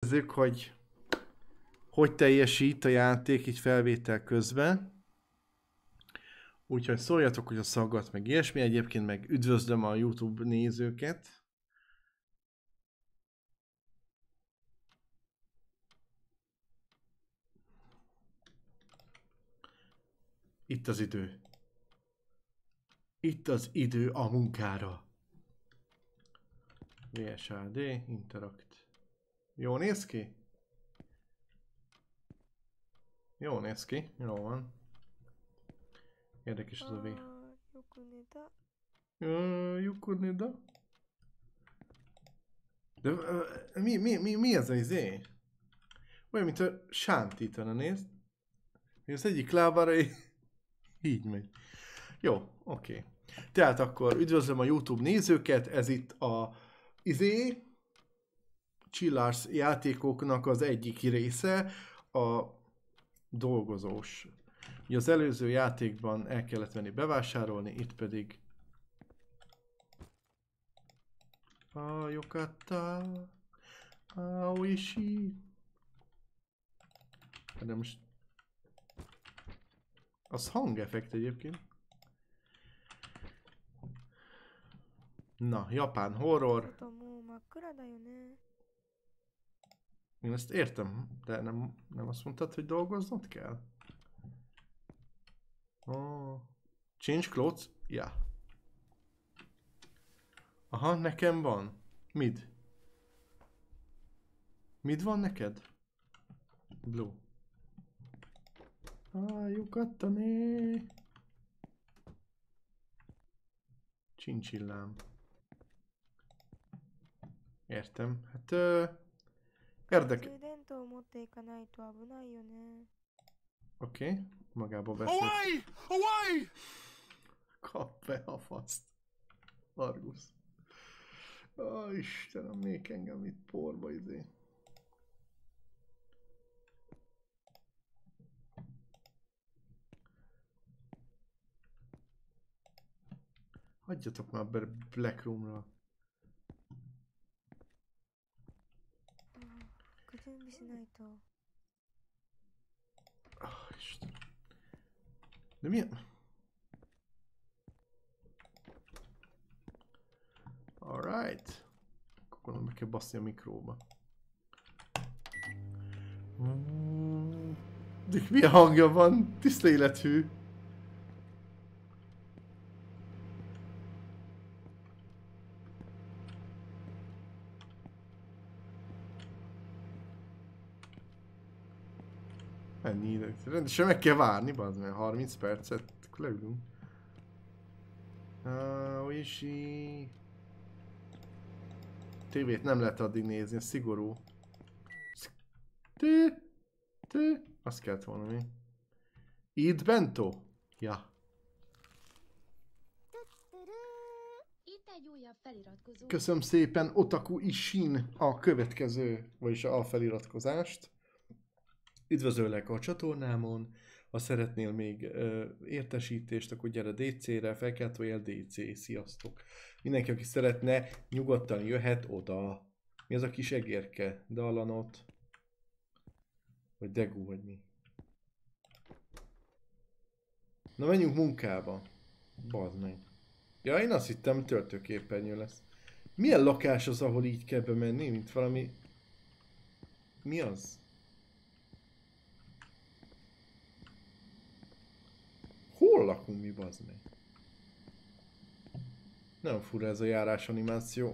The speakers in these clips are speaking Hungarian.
nézzük, hogy teljesít a játék így felvétel közben. Úgyhogy szóljatok, hogy a szaggat meg ilyesmi. Egyébként meg üdvözlöm a YouTube nézőket. Itt az idő. Itt az idő a munkára. VSAD, Interact. Jó néz ki? Jó néz ki, jó van. Érdekes az a V. Jukunida. De mi ez az izé? Olyan, mint a sántítana, nézd. Az egyik lábára így megy. Jó, oké. Tehát akkor üdvözlöm a YouTube nézőket, ez itt a Chillars játékoknak az egyik része, a dolgozós. Ugye az előző játékban el kellett venni bevásárolni, itt pedig Yokata Aoishi. De most az hangeffekt egyébként. Na, japán horror. Én ezt értem, de nem azt mondtad, hogy dolgoznod kell? Oh. Change clothes? Ja. Aha, nekem van. Mid? Mid van neked? Blue. Yukattane. Csincsillám. Értem. Hát érdekes. Oké, magába beszél. Away! Kap be a faszt. Argus. Istenem, még engem itt porba izé. Hagyjatok már be Black Room-ra. Isten. De mi? Alright. Akkor meg kell baszni a mikróba. De milyen hangja van? Tiszta élethű. Ennyi idő. Rendesen meg kell várni, bazd meg, 30 percet, akkor leülünk. Oishi. TV-t nem lehet addig nézni, ez szigorú. Azt kellett volna mi. Eat bento? Ja. Köszönöm szépen Otaku Ishin a következő, vagyis a feliratkozást. Üdvözöllek a csatornámon, ha szeretnél még értesítést, akkor gyere DC-re, felkeltőjel DC, sziasztok. Mindenki, aki szeretne, nyugodtan jöhet oda. Mi az a kis egérke? Dalanot? Vagy Degu, vagy mi? Na menjünk munkába. Bazd meg. Ja, én azt hittem töltőképernyő lesz. Milyen lakás az, ahol így kell bemenni, mint valami... Mi az? Hol lakunk mi, bazd meg? Nem fura ez a járás animáció.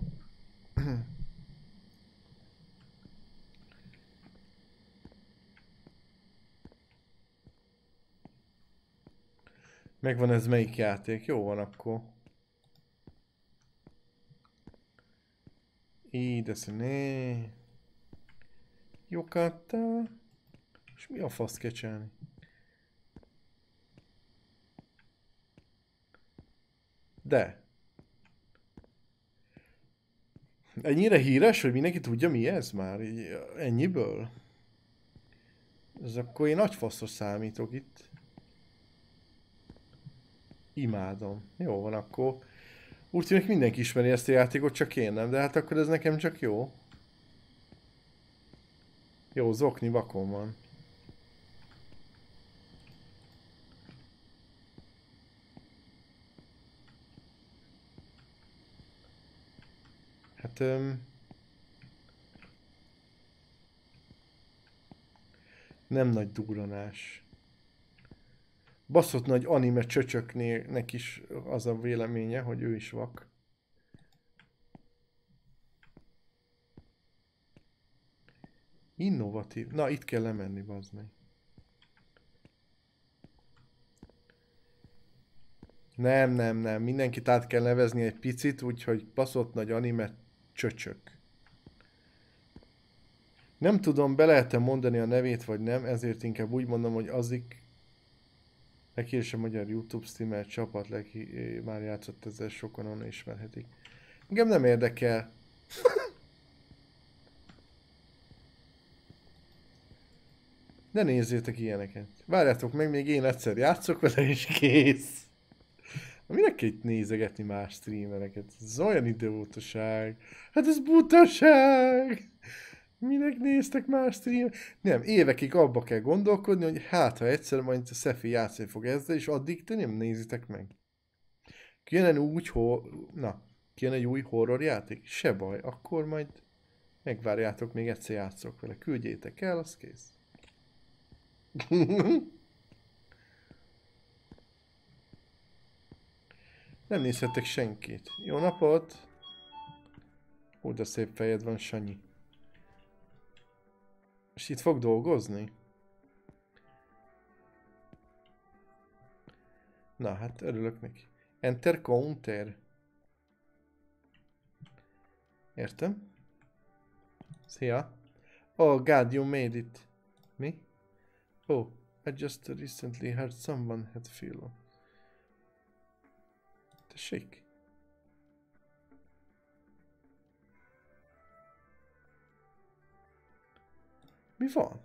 Megvan ez melyik játék? Jó van akkor. Ideszene. Yokata. És mi a fasz kell csinálni? De. Ennyire híres, hogy mindenki tudja mi ez már? Így, ennyiből? Ez akkor én nagy faszos számítok itt. Imádom. Jó van akkor. Úgy tűnik mindenki ismeri ezt a játékot, csak én nem. De hát akkor ez nekem csak jó. Jó, zokni vakon van. Hát nem nagy durranás. Baszott nagy anime csöcsöknek is az a véleménye, hogy ő is vak. Innovatív. Na, itt kell lemenni, bazd meg. Nem. Mindenkit át kell nevezni egy picit, úgyhogy baszott nagy anime csöcsök. Nem tudom, be lehet-e mondani a nevét, vagy nem, ezért inkább úgy mondom, hogy azik... Leki a magyar YouTube streamer csapat, Leki már játszott ezzel, sokan onnan ismerhetik. Engem nem érdekel. Ne nézzétek ilyeneket. Várjátok meg, még én egyszer játszok vele, és kész. Minek kell itt nézegetni más streamereket? Ez olyan idiótaság. Hát ez butaság! Minek néztek más streamer? Nem, évekig abba kell gondolkodni, hogy hát ha egyszer majd a Szefi játszani fog ezzel, és addig te nem nézitek meg. Kijön úgy, kijön egy új horror játék? Se baj, akkor majd megvárjátok, még egyszer játszok vele. Küldjétek el, az kész. Nem nézhettek senkit. Jó napot! Ó, de szép fejed van, Sanyi. És itt fog dolgozni? Na, hát örülök neki. Enter counter. Értem. Szia. Oh god, you made it. Mi? Oh, I just recently heard someone had fever. Tessék. Mi van?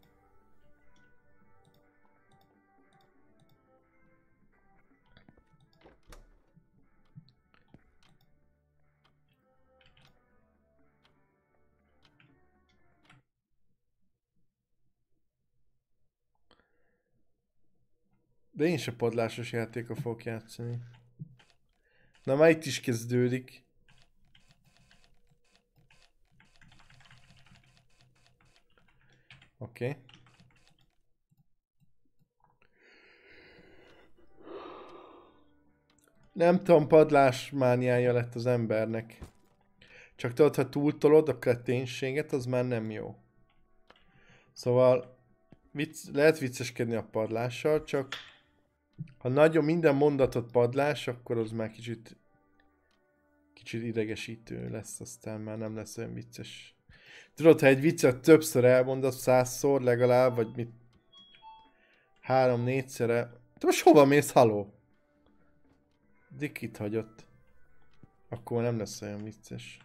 De én se padlásos játéka fogok játszani. Na már itt is kezdődik. Oké. Okay. Nem tudom, padlás mániája lett az embernek. Csak tudod, ha túltolod a kreténséget, az már nem jó. Szóval lehet vicceskedni a padlással, csak ha nagyon minden mondatot padlás, akkor az már kicsit idegesítő lesz, aztán már nem lesz olyan vicces. Tudod, ha egy viccet többször elmondod, 100-szor legalább, vagy mit 3-4-szere. Te most hova mész, haló? Dikit hagyott. Akkor nem lesz olyan vicces.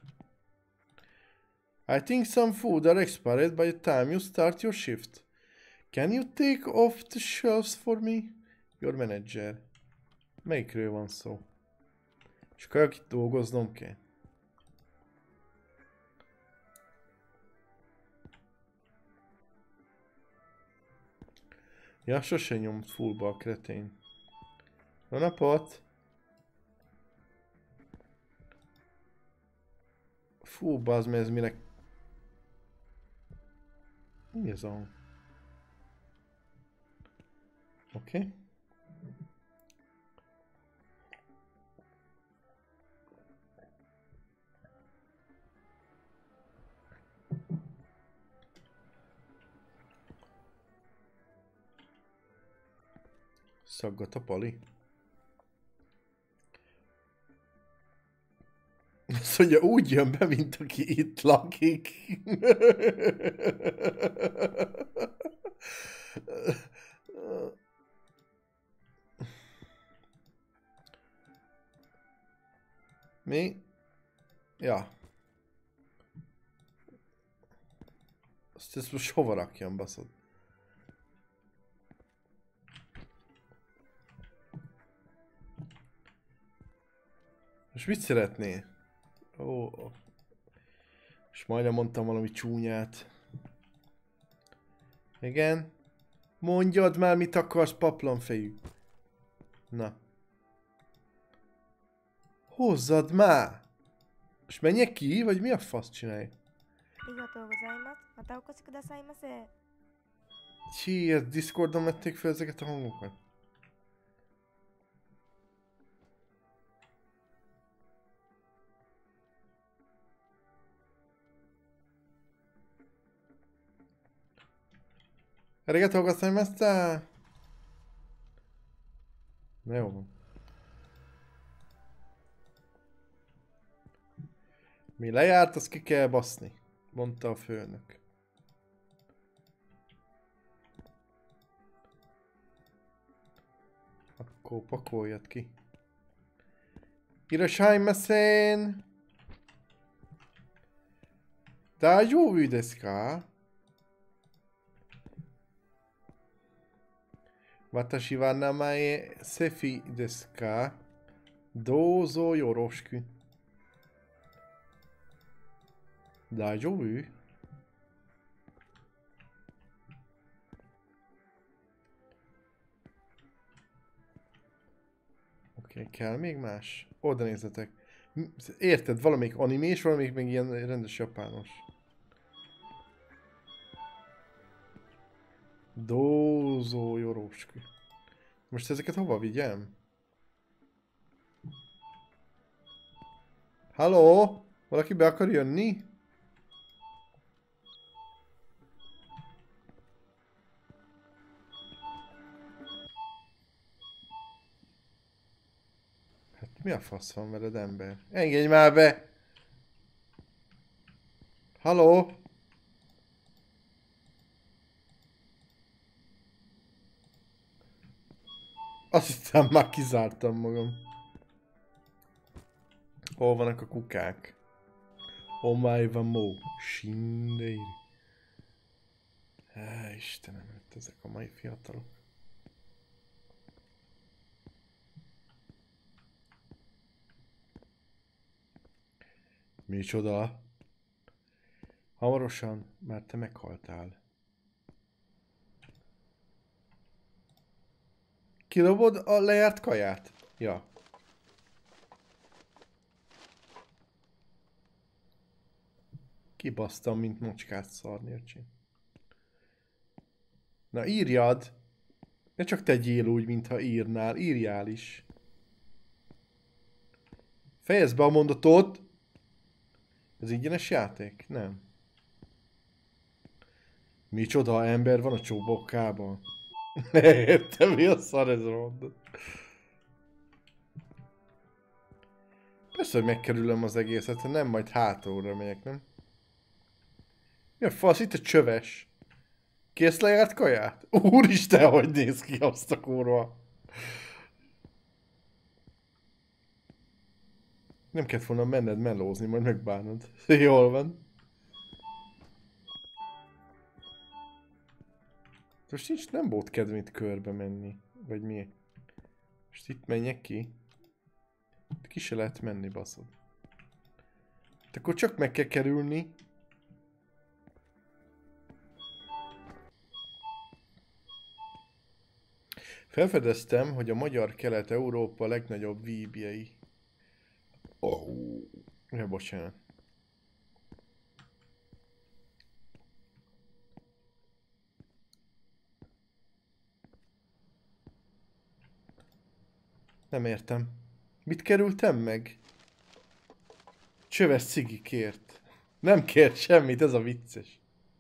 I think some food are expired by the time you start your shift. Can you take off the shelves for me? Your manager. Melyikről van szó? És akkor itt dolgoznom kell. Ja, sose nyomt fullba a kretén. Jó napot! Fú, bazd meg, ez minek... Mi ez a... Oké. Okay. Szaggat a pali. Azt mondja, úgy jön be, mint aki itt lakik. Mi? Ja. Ezt most hova rakjam, baszod? Most mit szeretnél? Ó. És majdnem mondtam valami csúnyát. Igen. Mondjad már, mit akarsz, paplonfejű. Na. Hozzad már! És menjek ki, vagy mi a fasz csinálj? Cheers, Discordon vették fel ezeket a hangokat. Arigatou gozaimashita! Na jó van. Mi lejárt, azt ki kell baszni, mondta a főnök. Akkor pakoljad ki. Irashaimashén! Daijoubu desu ka? Watashi wa namae Sefi desu ka? Douzo yoroshiku. Daijoubu? Oké, kell még más? Oda nézzetek. Érted, valamelyik animés, valamelyik még ilyen rendes japános. Dózó Jorosku. Most ezeket hova vigyem? Halló? Valaki be akar jönni? Hát mi a fasz van veled, ember? Engedj már be! Halló? Azt hiszem, már kizártam magam. Hol vannak a kukák? Omáj van mo. Shindeiri. Istenem, hát ezek a mai fiatalok. Micsoda? Hamarosan, mert te meghaltál. Kilobod a lejárt kaját? Ja. Kibasztam, mint mocskát szarni, öcsém. Na írjad! Ne csak tegyél úgy, mintha írnál, írjál is. Fejezd be a mondatot! Ez ingyenes játék? Nem. Micsoda ember van a csóbokkában? Értem, mi a szar ez a mondat? Persze, hogy megkerülöm az egészet, ha nem, majd hátulra megyek, nem? Mi a fasz, itt a csöves? Kész lejárt kaját? Úristen, hogy néz ki azt a kurva! Nem kellett volna menned melózni, majd megbánod. Jól van. Most nincs, nem volt kedvem itt körbe menni. Vagy mi? Most itt menjek ki. Itt ki se lehet menni, baszod. Hát akkor csak meg kell kerülni. Felfedeztem, hogy a magyar Kelet-Európa legnagyobb víbjei. Oh. Ja, bocsánat. Nem értem. Mit kerültem meg? Csöves cigi kért. Nem kért semmit, ez a vicces.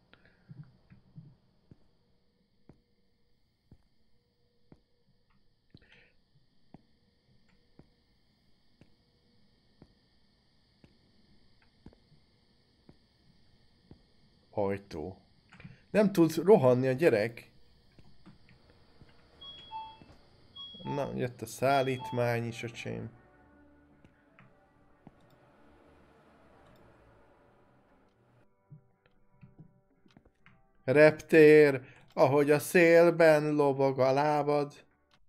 Ajtó. Nem tud rohanni a gyerek. Na, jött a szállítmány is, öcsém. Reptér, ahogy a szélben lobog a lábad.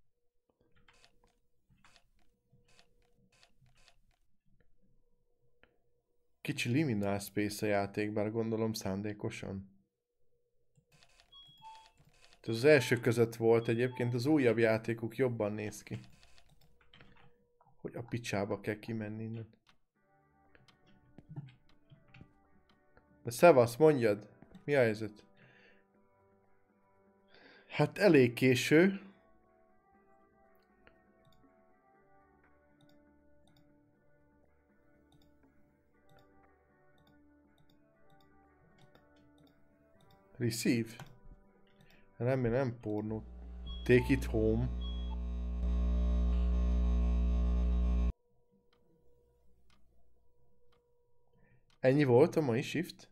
Kicsi liminal space a játék, bár gondolom szándékosan. Ez az első között volt egyébként, az újabb játékuk jobban néz ki. Hogy a picsába kell kimenni innen. De szevasz, mondjad, mi a helyzet? Hát elég késő. Receive? Nem pornó. Take it home. Ennyi volt a mai shift?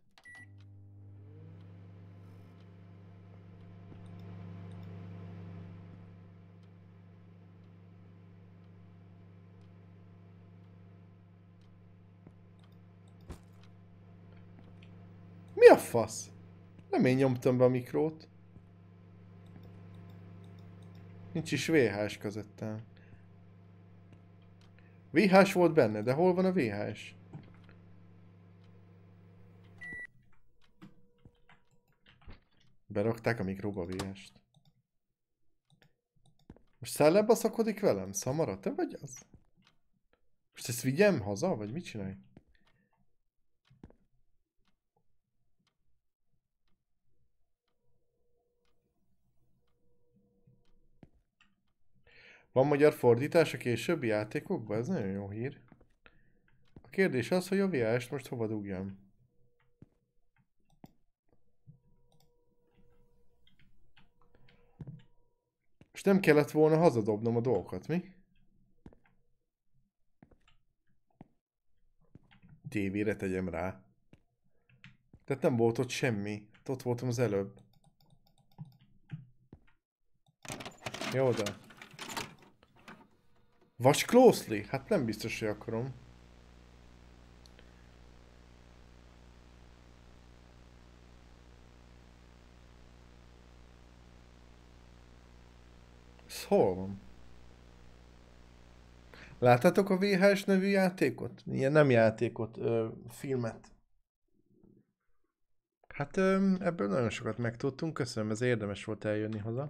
Mi a fasz? Nem én nyomtam be a mikrót. Nincs is VHS közöttem. VHS volt benne, de hol van a VHS? Berakták a mikróba a VHS-t. Most szellem baszakodik velem? Szamara, te vagy az? Most ezt vigyem haza, vagy mit csinálj? Van magyar fordítás a későbbi játékokban? Ez nagyon jó hír. A kérdés az, hogy a VHS-t most hova dugjam. És nem kellett volna hazadobnom a dolgokat, mi? Tévére tegyem rá. Tehát nem volt ott semmi. Ott voltam az előbb. Jó, de... Watch closely? Hát nem biztos, hogy akarom. Ez hol van? Láttátok a VHS nevű játékot? Ilyen nem játékot, filmet. Hát ebből nagyon sokat megtudtunk, köszönöm, ez érdemes volt eljönni haza.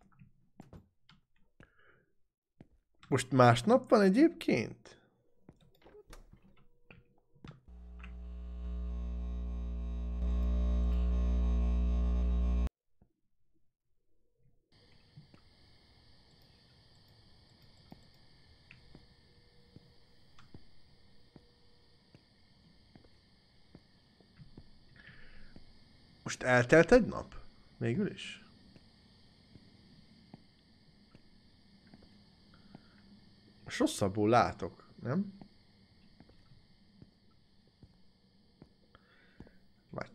Most másnap van egyébként? Most eltelt egy nap? Végül is? Most rosszabbul látok, nem? Vagy.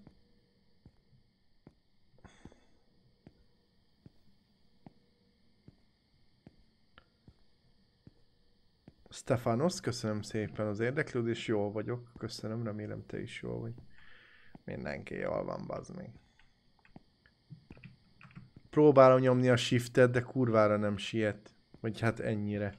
Stefanos, köszönöm szépen az érdeklődést, jól vagyok. Köszönöm, remélem te is jól vagy. Mindenki jól van, bazd meg. Próbálom nyomni a shiftet, de kurvára nem siet. Vagy hát ennyire.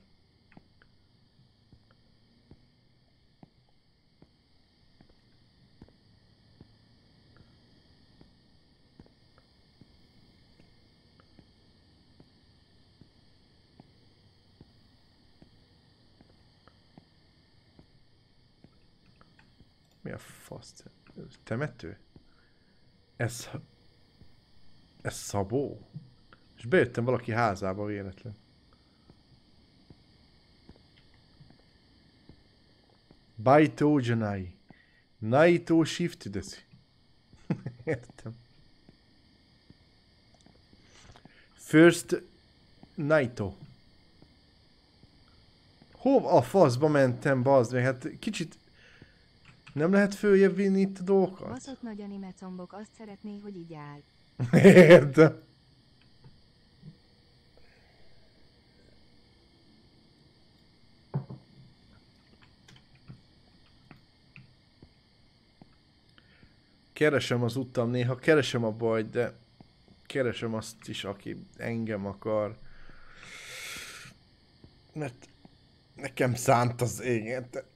Mi a fasz? Temető? Ez Szabó? És bejöttem valaki házába véletlen. Baito Janai. Naito Shift desu. Értem. First Naito. Hova a faszba mentem, bazd meg? Hát kicsit... Nem lehet följebb vinni itt a dolgokat? Baszott nagy anime combok azt szeretné, hogy így áll. Értem. Keresem az utam, néha keresem a bajt, de keresem azt is, aki engem akar. Mert nekem szánt az éget.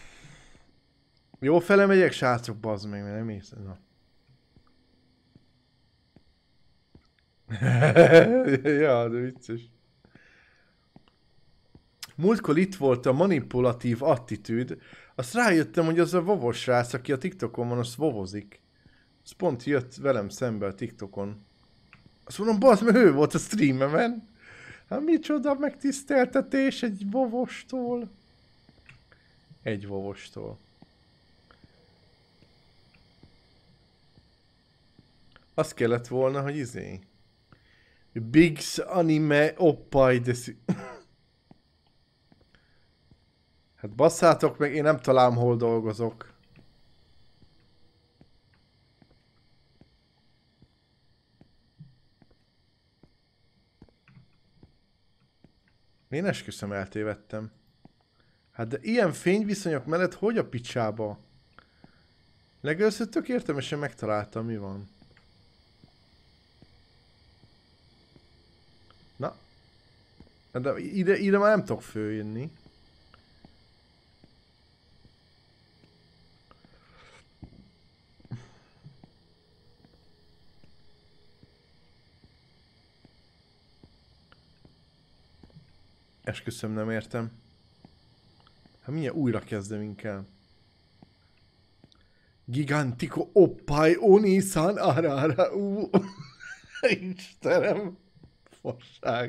Jó fele megyek, srácok, bazd meg, mert nem hiszem. Na. Ja, de vicces. Múltkor itt volt a manipulatív attitűd, azt rájöttem, hogy az a vovos srác, aki a TikTokon van, az vovozik. Az pont jött velem szembe a TikTokon. Azt mondom, bazd meg, ő volt a streamemen. Hát micsoda megtiszteltetés egy vovostól. Egy vovostól. Azt kellett volna, hogy izé. Bigs anime oppai deszi. Hát basszátok meg, én nem találom, hol dolgozok. Én esküszöm, eltévedtem. Hát de ilyen fényviszonyok mellett hogy a picsába? Legelőször tök értelmesen megtaláltam, mi van. Na. De ide már nem tudok följönni. Esküszöm, nem értem. Hát mindjárt újra kezdem inkább. Gigantico oppai onisan arara Istenem. Fasság.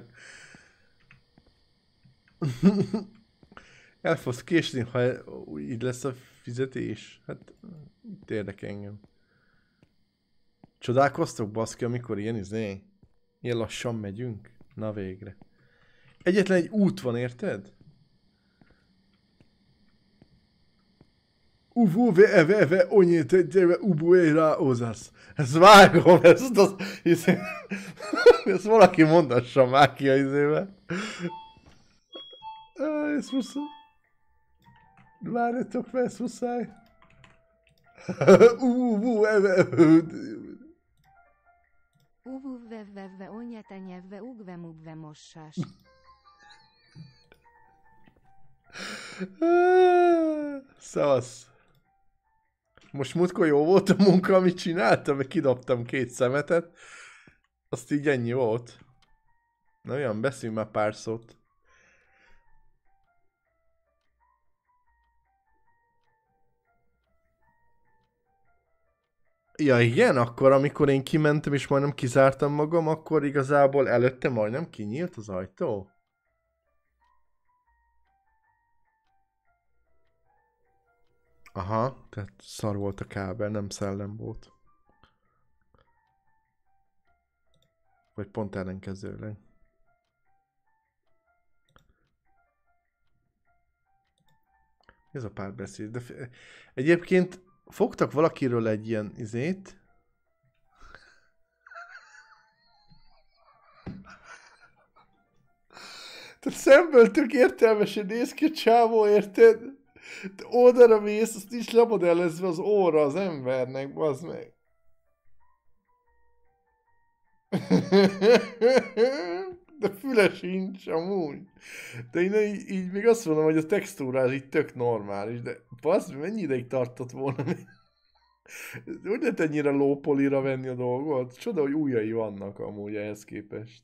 El fogsz késni, ha így lesz a fizetés. Hát, itt érdekel engem. Csodálkoztok, baszki, amikor ilyen ilyen lassan megyünk? Na végre. Egyetlen egy út van, érted? Uvuve eve onyete deve ubuera ozasz. Ezt vágom, ezt az... Ezt valaki mondassa már ki a izébe. Ezt muszáj. Várjatok fel, ezt muszáj. Uvuvvevvevve onyetenyevve ugvemubve mossas. Szevasz. Most múltkor jó volt a munka, amit csináltam, mert kidobtam 2 szemetet. Azt így ennyi volt. Na olyan, beszéljünk már pár szót. Ja igen, akkor amikor én kimentem és majdnem kizártam magam, akkor igazából előtte majdnem kinyílt az ajtó. Aha, tehát szar volt a kábel, nem szellem volt. Vagy pont ellenkezőleg. Ez a párbeszéd. De egyébként fogtak valakiről egy ilyen izét. Tehát szemből tök értelmesen néz ki a csávó, érted? De oldalra mész, azt is lemodellezve az óra az embernek, bazd meg. De füle sincs amúgy. De én így még azt mondom, hogy a textúrás így tök normális, de bazd, mennyi ideig tartott volna? Hogy lehet ennyire lópolira venni a dolgot? Csoda, hogy ujjai vannak amúgy ehhez képest.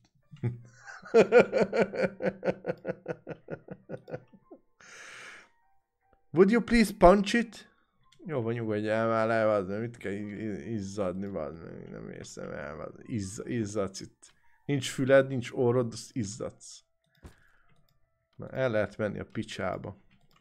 Would you please punch it? Jó van, nyugodjál már le, vazd, mit kell izzadni, vazd, nem érzem el, vazd, izzadsz itt. Nincs füled, nincs orrod, azt izzadsz. Na, el lehet menni a picsába.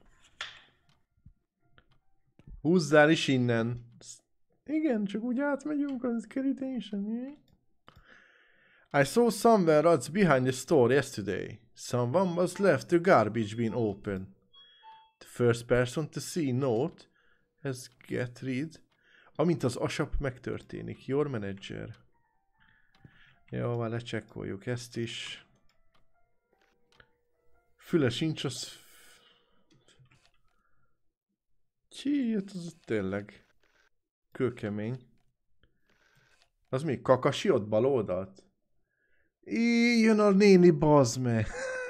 Húzzál is innen. Igen, csak úgy átmegyünk az kerítésen. I saw somewhere else behind the store yesterday. Someone was left the garbage bin open. The first person to see note has get rid. Amint az ASAP megtörténik. Your manager. Jó, már lecsekkoljuk ezt is. Füle sincs, az... Csíjött, az tényleg kőkemény. Az mi? Kakasi ott bal oldalt? Jön a néni, bazd meg!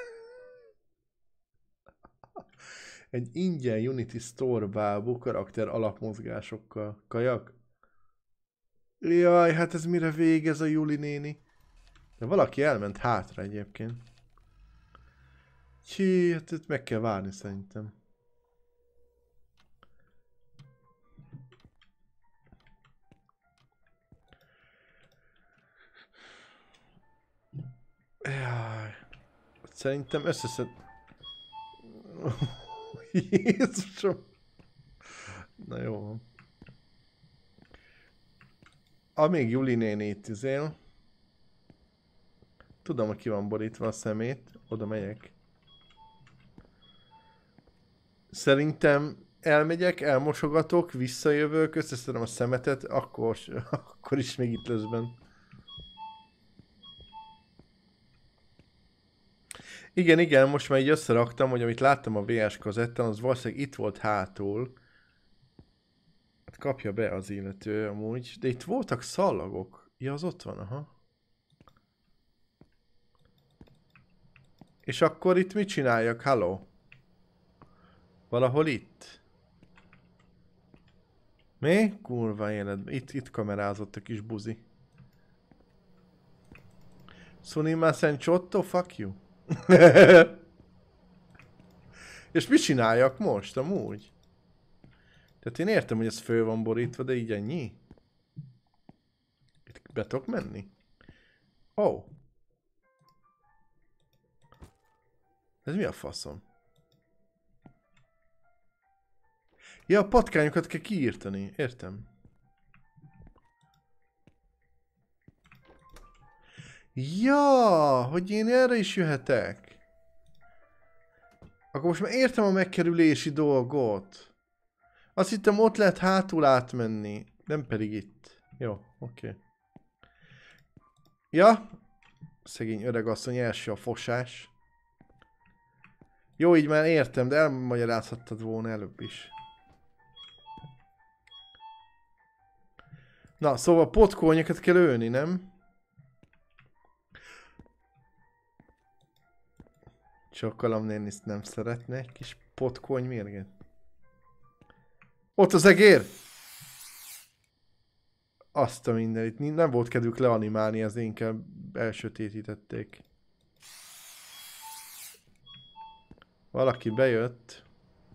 Egy ingyen Unity Store bábú karakter alapmozgásokkal. Kajak? Jaj, hát ez mire végez a Juli néni? De valaki elment hátra egyébként. Hí, hát itt meg kell várni szerintem. Jaj. Szerintem összeszed... Jézusom! Na jó van. Amíg Juli néni itt izél, tudom, hogy ki van borítva a szemét, oda megyek. Szerintem elmegyek, elmosogatok, visszajövök, összeszedem a szemetet, akkor is még itt lesz benn. Igen, most már így összeraktam, hogy amit láttam a VS kazettán, az valószínűleg itt volt hátul. Hát kapja be az illető amúgy, de itt voltak szallagok. Ja, az ott van, aha. És akkor itt mit csináljak? Halló? Valahol itt? Mi? Kurva életben. Itt kamerázott a kis buzi. Sunima Senchotto, fuck you. És mit csináljak most amúgy? Tehát én értem, hogy ez föl van borítva, de így ennyi? Itt be tudok menni? Ó. Oh. Ez mi a faszom? Ja, a patkányokat kell kiírtani, értem. Ja, hogy én erre is jöhetek. Akkor most már értem a megkerülési dolgot. Azt hittem ott lehet hátul átmenni, nem pedig itt. Jó, oké. Ja, szegény öregasszony első a fosás. Jó, így már értem, de elmagyarázhattad volna előbb is. Na, szóval potkónyokat kell ölni, nem? Csokkolom, néni nem szeretne egy kis potkóny mérget. Ott az egér! Azt a mindenit. Nem volt kedvük leanimálni, ez inkább elsötétítették. Valaki bejött.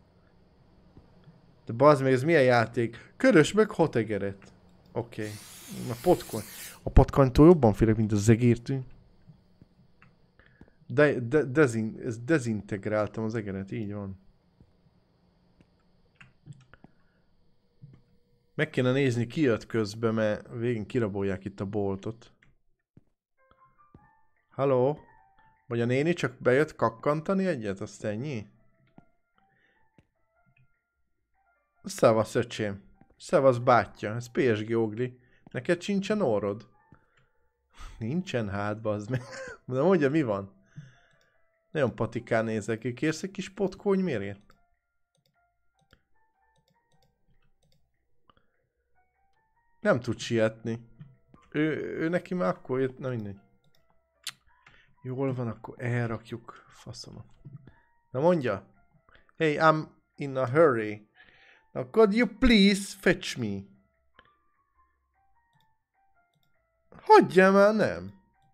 De bazd meg, ez milyen játék? Körös meg hotegeret. Oké. A potkony. A potkonytól jobban félek, mint az egértől. Dezintegráltam az egeret, így van. Meg kéne nézni, ki jött közben, mert végén kirabolják itt a boltot. Halló? Vagy a néni csak bejött kakkantani egyet, azt ennyi? Szevasz, öcsém. Szevasz, bátyja. Ez PSG Ogli. Neked sincsen orrod? Nincsen, hát, bazd meg. De mondja, mi van? Nagyon patikán nézek ki. Kérsz egy kis potkóny mérget? Nem tud sietni. Ő neki már akkor jött, na mindegy. Jól van, akkor elrakjuk. Faszomat. Na mondja. Hey, I'm in a hurry. Now could you please fetch me? Hagyjál már, nem.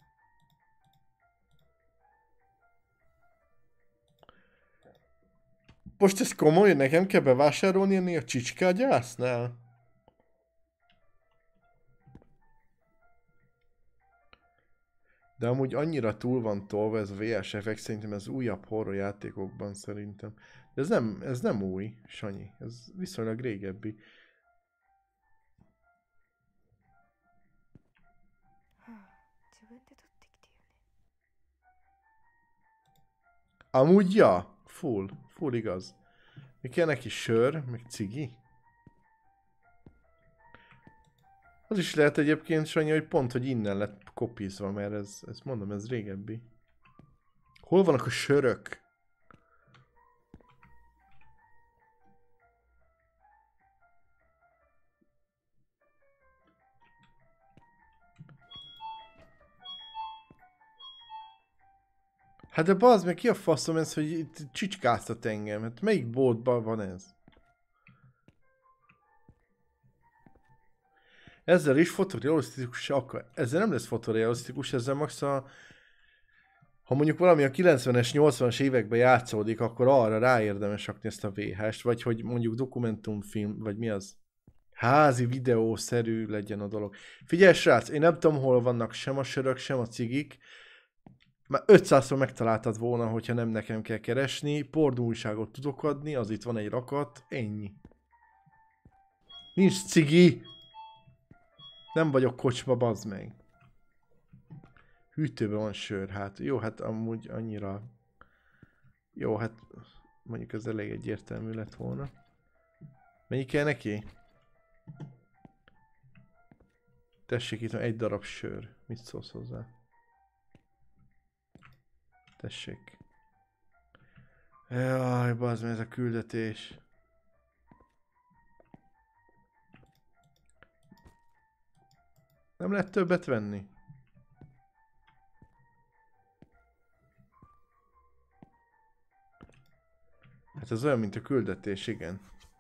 Most ez komoly, hogy nekem kell bevásárolni ennél a csicskágyásznál? De amúgy annyira túl van tolva ez a VSFX, szerintem ez újabb horror játékokban szerintem. De ez nem új, Sanyi. Ez viszonylag régebbi. Amúgy ja, full igaz. Mi kell neki sör, meg cigi? Az is lehet egyébként, Sanyi, hogy pont, hogy innen lett kopízva, mert ez mondom, ez régebbi. Hol vannak a sörök? Hát de bazd meg, ki a faszom ez, hogy itt csicskáztat engem? Hát melyik boltban van ez? Ezzel is fotorealisztikus akar. Ezzel nem lesz fotorealisztikus, ezzel max ha mondjuk valami a 90-es, 80-as években játszódik, akkor arra ráérdemes rakni ezt a VHS-t, vagy hogy mondjuk dokumentumfilm, vagy mi az? Házi videószerű legyen a dolog. Figyelj srác, én nem tudom, hol vannak sem a sörök, sem a cigik. Már 500-szor megtaláltad volna, hogyha nem nekem kell keresni. Pornóújságot tudok adni, az itt van egy rakat, ennyi. Nincs cigi! Nem vagyok kocsma, bazd meg. Hűtőben van sör, hát jó, hát amúgy annyira... Jó, hát mondjuk ez elég egyértelmű lett volna. Mennyi kell neki? Tessék, itt van egy darab sör. Mit szólsz hozzá? Tessék. Jaj, bazd meg, ez a küldetés. Nem lehet többet venni? Hát ez olyan, mint a küldetés, igen.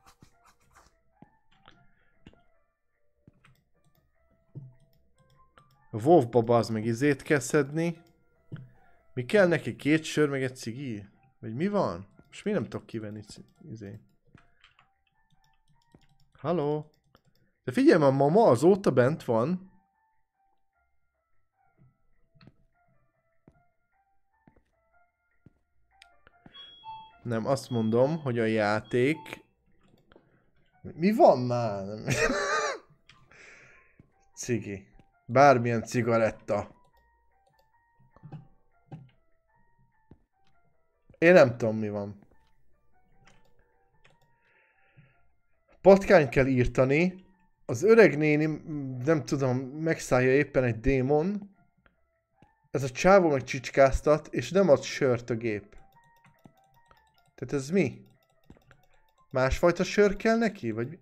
A Wolfba az meg izét kell szedni. Mi kell neki? 2 sör, meg egy cigi? Vagy mi van? Most mi nem tudok kivenni izé? Halló? De figyelj, a mama azóta bent van. Nem, azt mondom, hogy a játék... Mi van már? Cigi. Bármilyen cigaretta. Én nem tudom, mi van. Patkányt kell írtani. Az öreg néni, nem tudom, megszállja éppen egy démon. Ez a csávó meg csicskáztat, és nem ad sört a gép. Tehát ez mi? Másfajta sör kell neki? Vagy...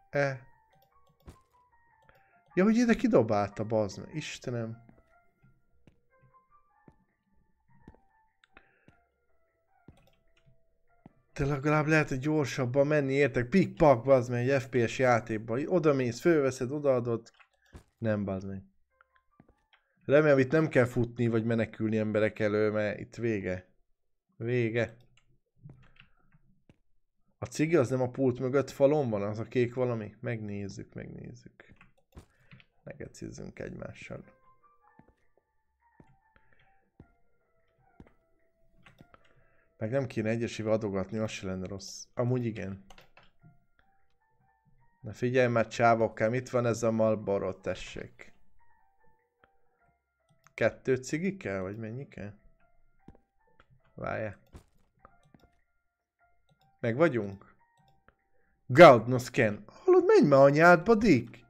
Ja, hogy ide kidobálta, bazd meg. Istenem. De legalább lehet, hogy gyorsabban menni, értek? Pik-pak, bazd meg, egy FPS játékban. Oda mész, fölveszed, odaadod. Nem, bazd meg. Remélem, itt nem kell futni, vagy menekülni emberek elől, mert itt vége. Vége. A cigi az nem a pult mögött falon van, az a kék valami? Megnézzük, megnézzük. Megecizzünk egymással. Meg nem kéne egyesével adogatni, az se lenne rossz. Amúgy igen. Na figyelj már csávokkám, itt van ez a Marlboro, tessék. 2 cigi kell, vagy mennyi kell? Várjál. Meg vagyunk? God, no scan. Hallod, menj már anyádba, Dick!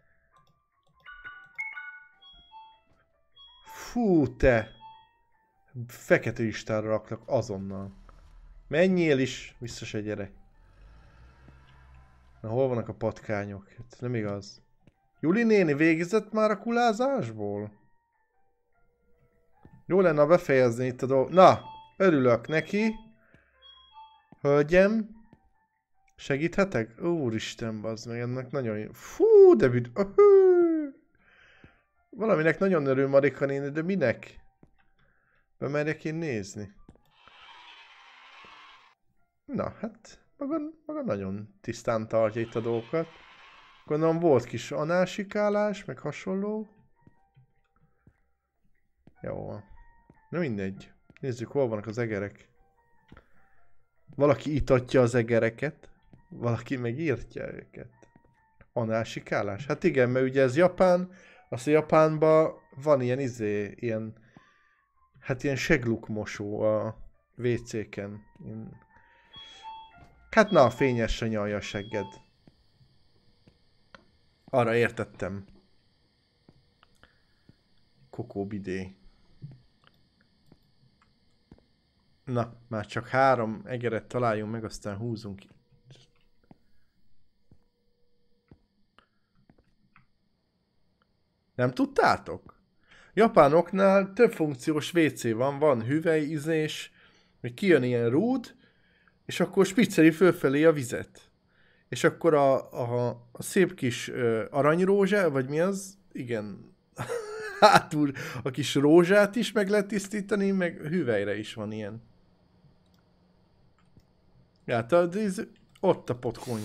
Fú, te! Fekete listára raklak azonnal. Menjél is, vissza se gyere. Na, hol vannak a patkányok? Hát nem igaz. Juli néni végzett már a kulázásból? Jó lenne, ha befejezni itt a dolgot. Na, örülök neki. Hölgyem. Segíthetek? Úristen, bazd meg, ennek nagyon jó. Fú, de büd... Valaminek nagyon örül Marika néni, de minek? Bemerjek én nézni? Na, hát maga nagyon tisztán tartja itt a dolgokat. Gondolom volt kis análsikálás, meg hasonló. Jó. Na mindegy. Nézzük, hol vannak az egerek. Valaki itatja az egereket, valaki meg írtja őket. Análsikálás? Hát igen, mert ugye ez Japán, azt a Japánban van ilyen ilyen... Hát ilyen seglukmosó a WC-ken. Hát na, fényesre nyalja a segged. Arra értettem. Kokóbidé. Na, már csak 3 egeret találjunk meg, aztán húzunk ki. Nem tudtátok? Japánoknál több funkciós WC van hüvelyizés, hogy kijön ilyen rúd, és akkor spicceli fölfelé a vizet. És akkor a szép kis aranyrózsa, vagy mi az? Igen. Hátul a kis rózsát is meg lehet tisztítani, meg hüvelyre is van ilyen. Ja, tehát ez ott a potkonja.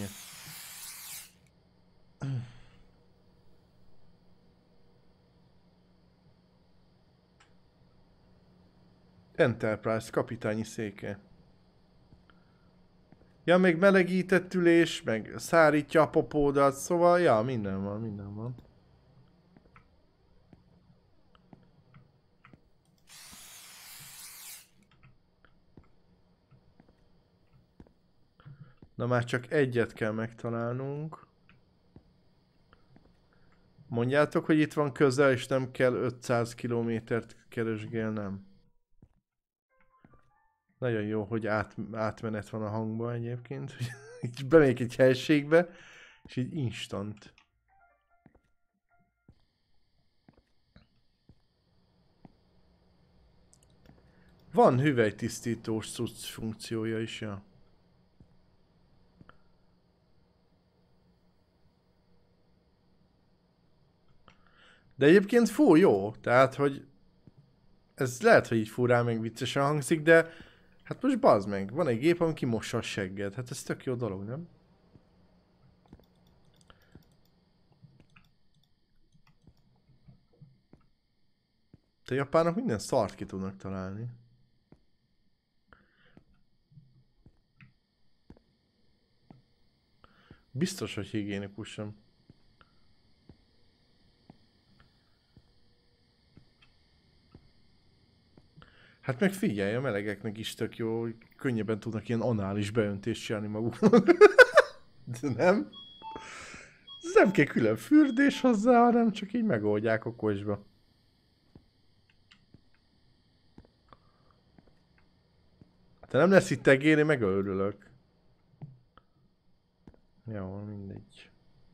Enterprise kapitányi széke. Ja, még melegített ülés, meg szárítja a popódat, szóval, ja, minden van, minden van. Na már csak egyet kell megtalálnunk. Mondjátok, hogy itt van közel, és nem kell 500 kilométert keresgélnem. Nagyon jó, hogy átmenet van a hangban egyébként. Így bemegyek egy helységbe, és így instant. Van hüvelytisztítós cucc funkciója is, ja. De egyébként fú, jó. Tehát, hogy ez lehet, hogy így furán meg viccesen hangzik, de hát most bazd meg, van egy gép, ami kimossa a segged. Hát ez tök jó dolog, nem? A japánok minden szart ki tudnak találni. Biztos, hogy higiénikus sem. Hát meg figyelj, a melegeknek is tök jó, hogy könnyebben tudnak ilyen anális beöntést csinálni maguknak. De nem? Ez nem kell külön fürdés hozzá, hanem csak így megoldják a kocsba. Te nem lesz itt tegér, én megőrülök. Jó, mindegy.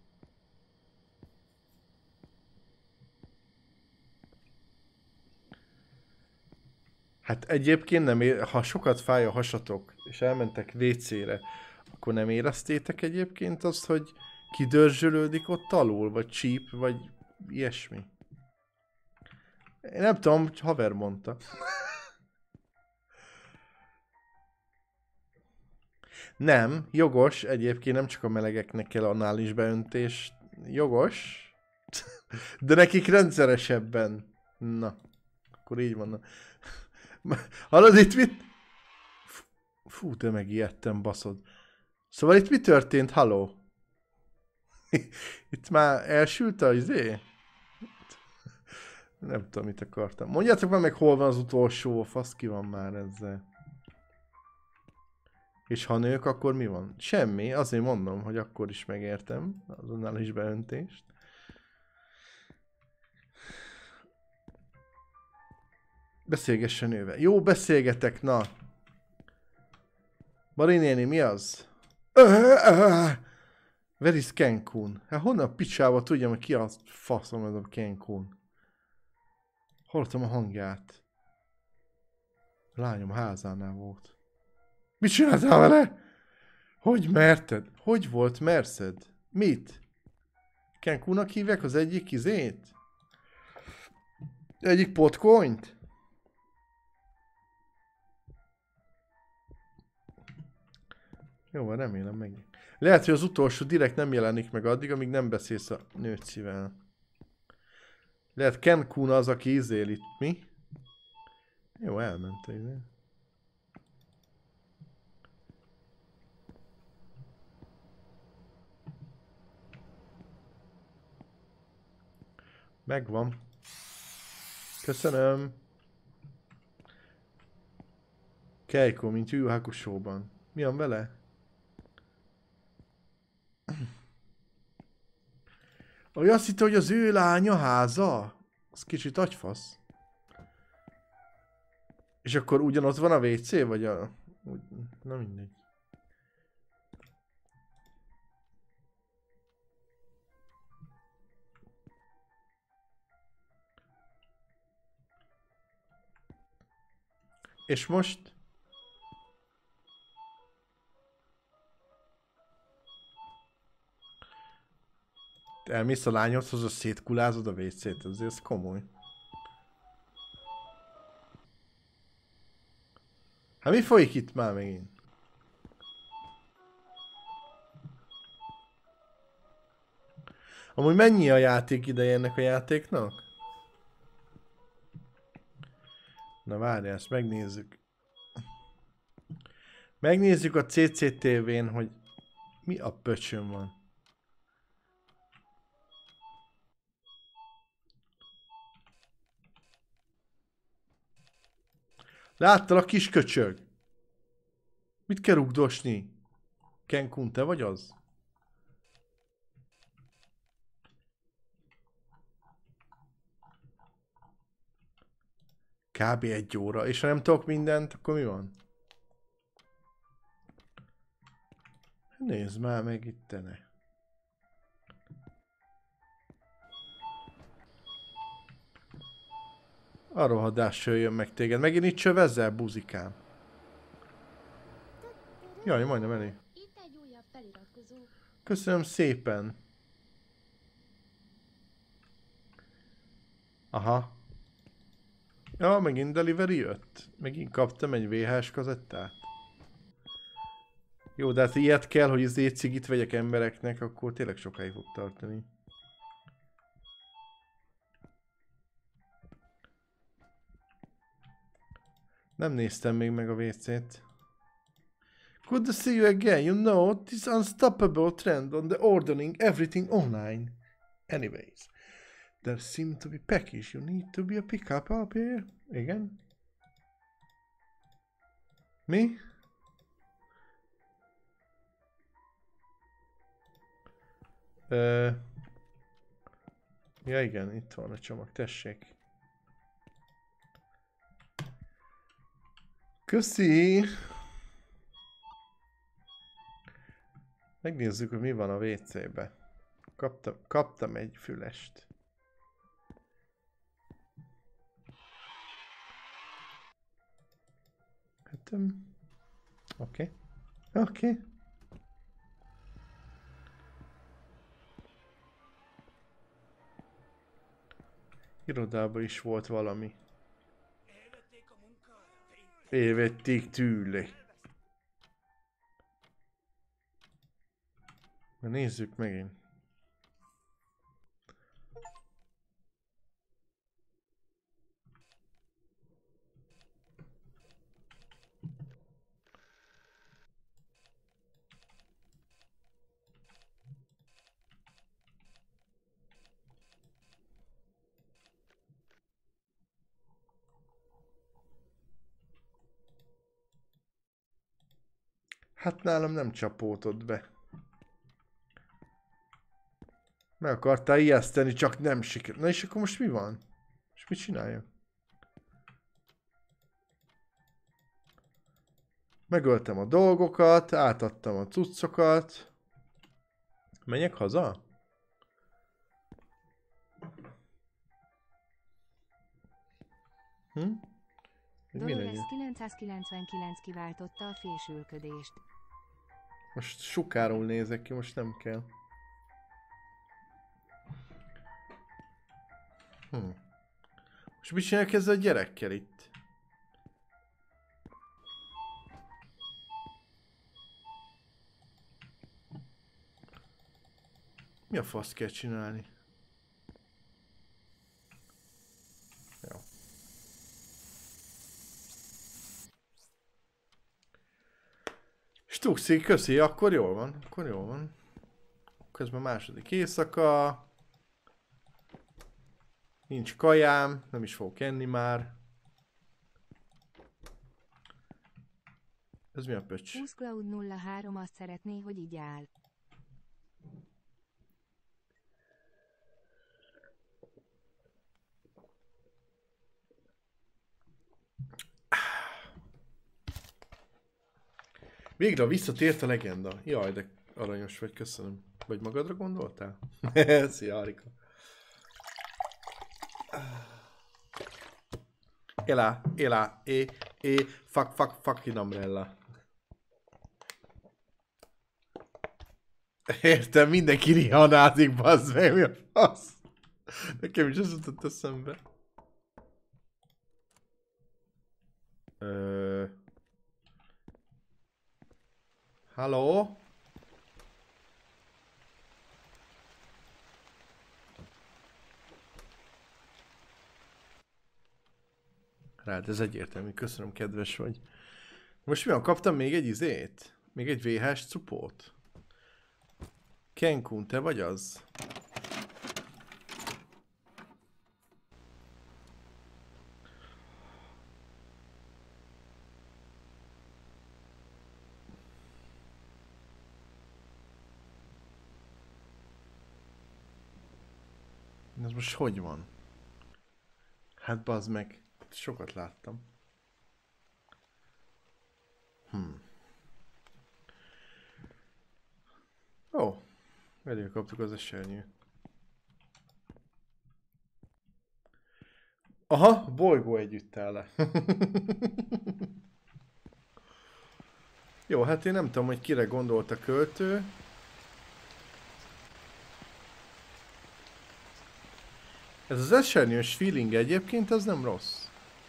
Hát egyébként nem ha sokat fáj a hasatok, és elmentek WC-re, akkor nem éreztétek egyébként azt, hogy kidörzsölődik ott alul, vagy csíp, vagy ilyesmi? Én nem tudom, haver mondta. Nem, jogos, egyébként nem csak a melegeknek kell anális beöntés. Jogos. De nekik rendszeresebben. Na, akkor így van. Hallod itt mit? Fú, de megijedtem, baszod. Szóval itt mi történt, haló? Itt már elsült a izé? Nem tudom, mit akartam. Mondjátok már meg, hol van az utolsó, fasz ki van már ezzel. És ha nők, akkor mi van? Semmi, azért mondom, hogy akkor is megértem azonnal is beöntést. Beszélgessen nővel. Jó, beszélgetek, na. Mari néni, mi az? Where is Cancun? Hát honnan picsába tudjam, hogy ki a faszom ez a Cancun? Hallottam a hangját. A lányom házánál volt. Mit csináltál vele? Hogy merted? Hogy volt merszed? Mit? Cancunnak hívják az egyik izét? Egyik potcoint? Jó, van, remélem meg. Lehet, hogy az utolsó direkt nem jelenik meg addig, amíg nem beszélsz a nőcivel. Lehet Cancun az, aki izél itt, mi? Jó, elment ide. Megvan. Köszönöm. Keiko, mint Yu Hakushoban. Mi van vele? Vagy azt hitte, hogy az ő lánya háza? Az kicsit agyfasz. És akkor ugyanott van a WC, vagy a... Na mindegy. És most? elmész a lányodhoz, szétkulázod a WC-t, azért ez komoly. Hát mi folyik itt már megint? Amúgy mennyi a játék ideje ennek a játéknak? Na várjál, ezt megnézzük. Megnézzük a CCTV-n, hogy mi a pöcsön van. Láttalak, kis köcsög? Mit kell rugdosni? Kenkun, te vagy az? Kb. 1 óra. És ha nem tudok mindent, akkor mi van? Nézd már meg ittene. A rohadás jön meg téged. Megint itt csövezzel, buzikám. Jaj, majdnem elég. Itt egy újabb feliratkozó. Köszönöm szépen. Aha. Ja, megint delivery jött. Megint kaptam egy VHS kazettát. Jó, de hát ilyet kell, hogy cigit vegyek embereknek, akkor tényleg sokáig fog tartani. Nem néztem még meg a WC-t. Good to see you again. You know, this unstoppable trend on the ordering everything online. Anyways, there seem to be package. You need to be a pickup up here. Igen? Mi? Ja igen, itt van a csomag, tessék. Köszi! Megnézzük, hogy mi van a WC-be. Kaptam egy fülest. Hát, oké. Oké. Irodában is volt valami. Elvették tőle. Na nézzük megint. Hát nálam nem csapódott be. Meg akartál ijeszteni, csak nem sikerült. Na és akkor most mi van? És mit csináljak? Megöltem a dolgokat, átadtam a cuccokat. Menjek haza? Dolores 999 kiváltotta a fésülködést. Most sukárul nézek ki, most nem kell. Most mit csinálják ezzel a gyerekkel itt? Mi a fasz kell csinálni? Jó. Stuxi, köszi, akkor jól van, akkor jól van. Közben második éjszaka. Nincs kajám, nem is fogok enni már. Ez mi a pöcs? Cloud 03 azt szeretné, hogy így áll. Végre visszatért a legenda. Jaj, de aranyos vagy, köszönöm. Vagy magadra gondoltál? Szia, Arika. Ela, fucking umbrella. Értem, mindenki rihanázik, bazd meg, mi a fasz? Nekem is az jutott eszembe. Halló? Rád, ez egyértelmű, köszönöm, kedves vagy. Most mi van, kaptam még egy izét? Még egy VHS cupót? Kenkun, te vagy az? Ez most hogy van? Hát bazd meg, sokat láttam. Ó, elég kaptuk az esernyőt. Aha, bolygó együtt áll le. Jó, hát én nem tudom, hogy kire gondolt a költő. Ez az esernyős feeling egyébként, az nem rossz.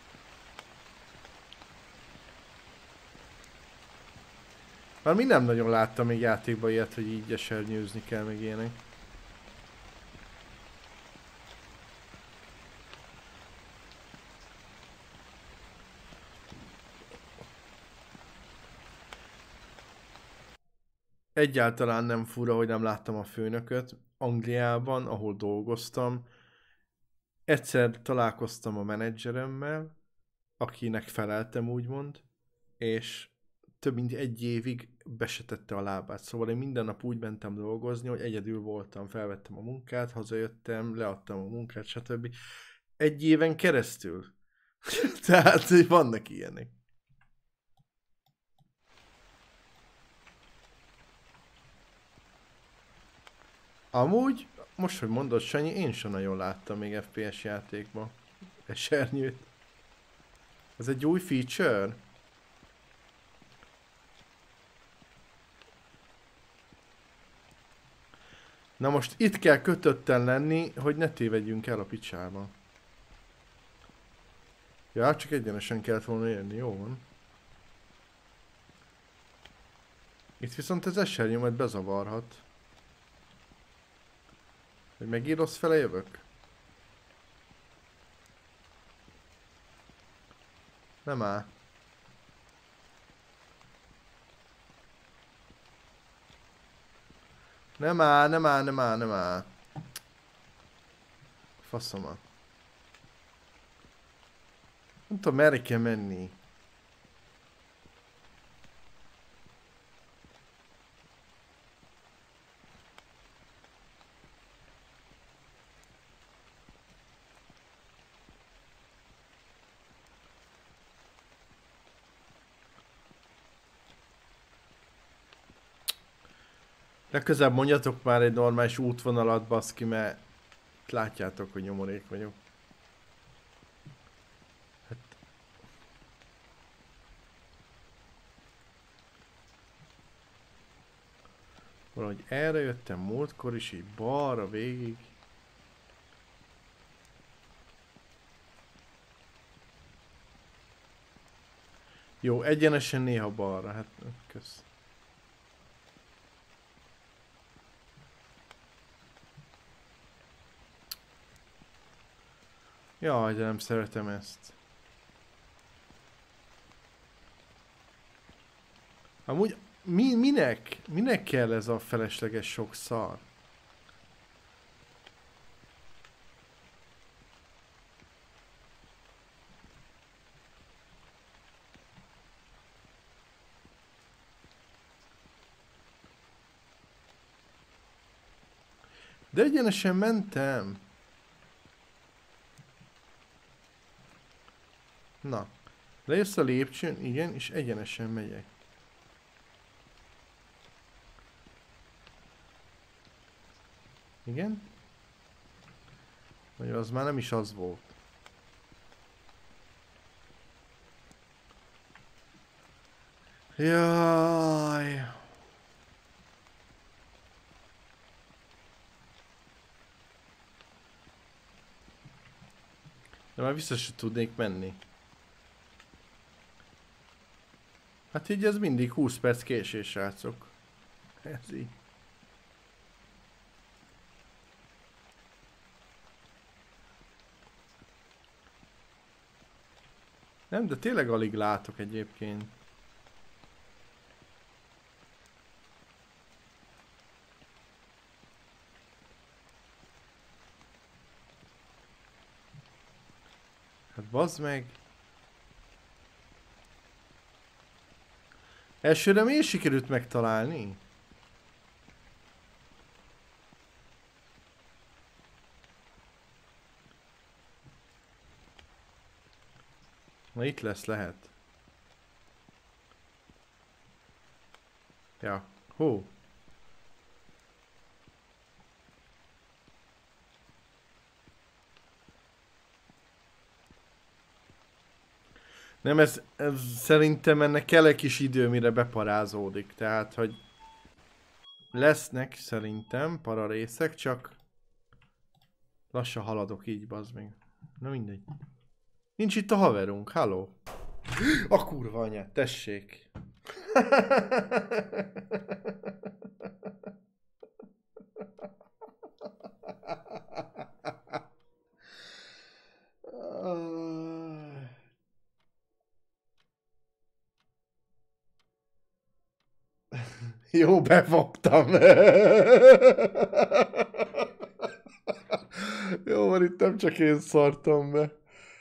Már mi nem nagyon láttam még játékban ilyet, hogy így esernyőzni kell, meg ilyenek. Egyáltalán nem fura, hogy nem láttam a főnököt. Angliában, ahol dolgoztam, egyszer találkoztam a menedzseremmel, akinek feleltem úgymond, és több mint egy évig be se tette a lábát. Szóval én minden nap úgy mentem dolgozni, hogy egyedül voltam, felvettem a munkát, hazajöttem, leadtam a munkát, stb. Egy éven keresztül. Tehát vannak ilyenek. Amúgy, most, hogy mondod, Sanyi, én sem nagyon láttam még FPS játékban esernyőt. Ez egy új feature? Na most itt kell kötötten lenni, hogy ne tévedjünk el a picsába. Ja, csak egyenesen kellett volna érni, jó van. Itt viszont ez esernyő majd bezavarhat. Hogy megint rossz fele jövök? Nem áll. Nem áll, nem áll, nem áll, nem áll. Faszom. Nem tudom, merre kell menni. Legközelebb mondjatok már egy normális útvonalat, baszki, mert látjátok, hogy nyomorék vagyok. Hát... Valahogy erre jöttem múltkor is, így balra végig. Jó, egyenesen néha balra, hát kösz. Jaj, de nem szeretem ezt. Amúgy minek kell ez a felesleges sok szar? De egyenesen mentem. Na, lejössz a lépcsőn, igen, és egyenesen megyek. Igen? Vagy az már nem is az volt. Jaj. már vissza se tudnék menni. Hát így ez mindig 20 perc késés, srácok. Ez így. Nem, de tényleg alig látok egyébként. Hát bazd meg. Elsőre miért sikerült megtalálni? Na itt lesz, lehet. Ja, hó. Nem, ez szerintem ennek kell egy kis idő, mire beparázódik. Tehát, hogy lesznek szerintem pararészek, csak lassan haladok így, bazd meg. Na mindegy. Nincs itt a haverunk, halló? A kurva anyát, tessék. Jó, befogtam. Jó van, itt nem csak én szartam be.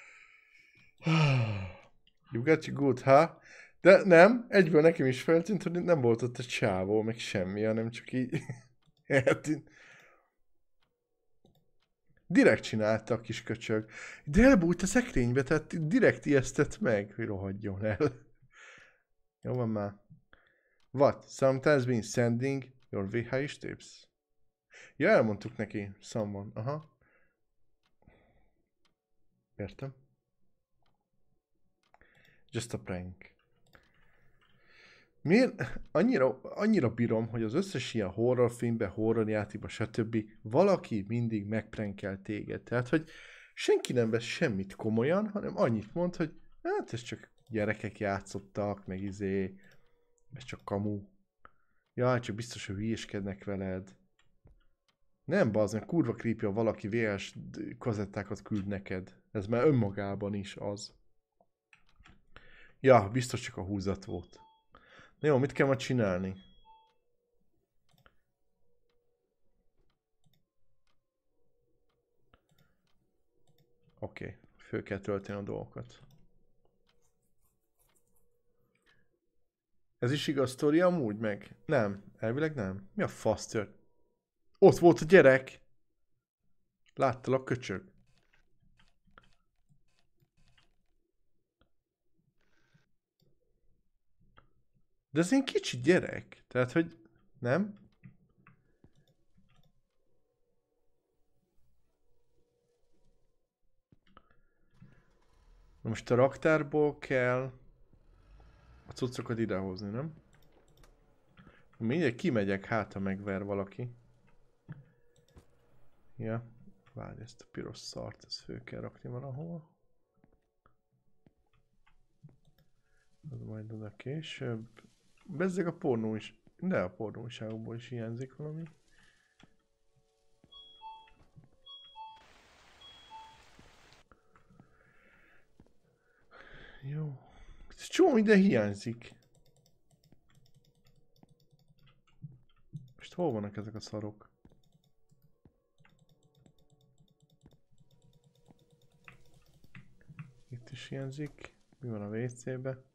You got you good, ha? De nem, egyből nekem is feltűnt, hogy nem volt ott a csávó, meg semmi, hanem csak így... Direkt csinálta a kis köcsög. De elbújt a szekrénybe, tehát direkt ijesztett meg, hogy rohadjon el. Jó van már. What? Sometimes been sending your VHS tips? Ja, elmondtuk neki. Someone. Aha. Értem. Just a prank. Miért? Annyira bírom, hogy az összes ilyen horrorfilmben, horrorjátékban, stb. Valaki mindig megprankel téged. Tehát, hogy senki nem vesz semmit komolyan, hanem annyit mond, hogy hát ez csak gyerekek játszottak, meg ez csak kamu. Jaj, csak biztos, hogy hülyéskednek veled. Nem bazd meg, kurva creepy, ha valaki VHS kazettákat küld neked. Ez már önmagában is az. Ja, biztos csak a húzat volt. Na jó, mit kell ma csinálni? Oké, föl kell tölteni a dolgokat. Ez is igaz sztori amúgy meg? Nem, elvileg nem. Mi a fasz tört? Ott volt a gyerek! Láttalak, köcsög? De ez ilyen kicsi gyerek. Tehát, hogy nem? Na most a raktárból kell a cuccokat idehozni, nem? Mindjárt kimegyek, hát ha megver valaki. Ja, várj, ezt a piros szart, ezt föl kell rakni valahol. Az majd oda később. Bezzeg a pornó is. De a pornóságokból is hiányzik valami. Jó. Ez csomó minden hiányzik. Most hol vannak ezek a szarok? Itt is hiányzik. Mi van a WC-be?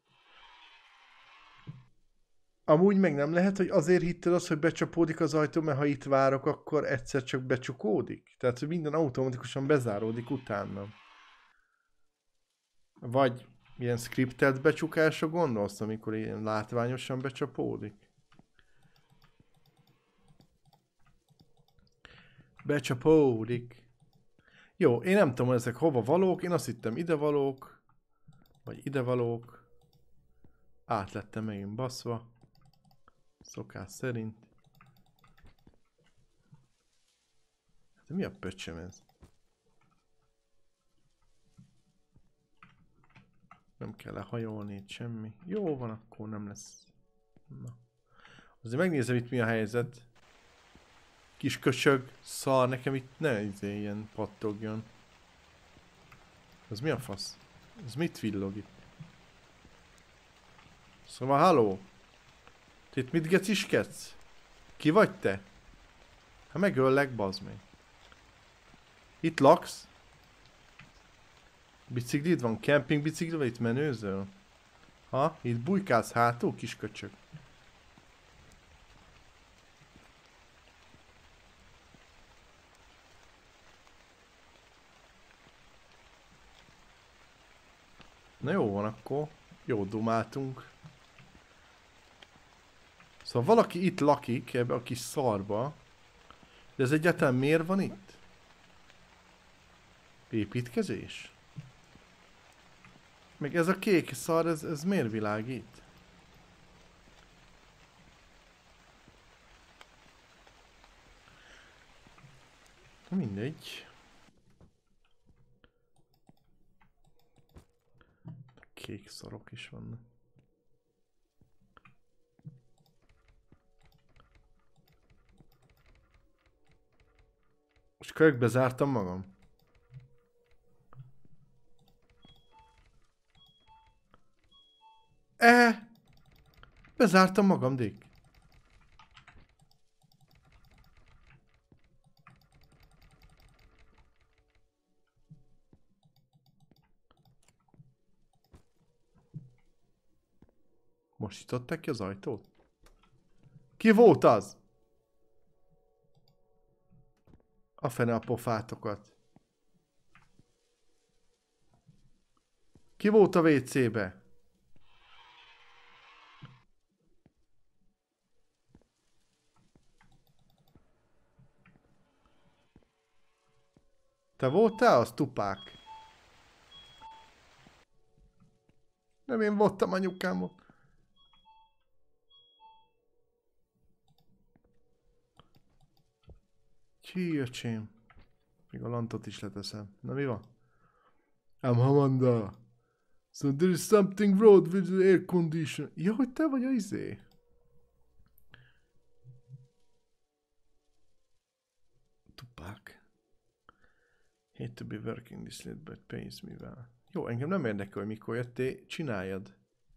Amúgy meg nem lehet, hogy azért hitted azt, hogy becsapódik az ajtó, mert ha itt várok, akkor egyszer csak becsukódik? Tehát, hogy minden automatikusan bezáródik utána. Vagy ilyen scriptelt becsukásra gondolsz, amikor ilyen látványosan becsapódik? Becsapódik. Jó, én nem tudom, hogy ezek hova valók, én azt hittem ide valók. Vagy ide valók. Át lettem megint baszva. Szokás szerint. De mi a pöcsöm ez? Nem kell lehajolni itt semmi. Jó van, akkor nem lesz. Na. Azért megnézem itt mi a helyzet. Kis köcsög, szar, nekem itt ne ilyen pattogjon. Ez mi a fasz? Ez mit villog itt? Szóval halló? Te itt mit geciskedsz? Ki vagy te? Hát megöllek, bazd meg. Itt laksz? Biciklid van? Camping bicikli vagy itt menőzöl? Ha? Itt bujkálsz hátul, kis köcsög? Na jó van akkor. Jó dumáltunk. Szóval valaki itt lakik, ebbe a kis szarba. De ez egyáltalán miért van itt? Építkezés? Meg ez a kék szar, ez miért világít? Na mindegy. Kék szarok is vannak. Most kölyökbe zártam magam. Bezártam magam, Dick. Most nyitották ki az ajtót? Ki volt az? A fene a pofátokat. Ki volt a WC-be? Te voltál az, Tupák? Nem én voltam, anyukám volt. Csí, öcsém. Még a lantot is leteszem. Na mi van? I'm Hamanda. So there is something wrong with the air condition. Ja, hogy te vagy a izé? Tupac. Hate to be working this late, but pays me well. Jó, engem nem érdekel, hogy mikor jöttél, csináljad.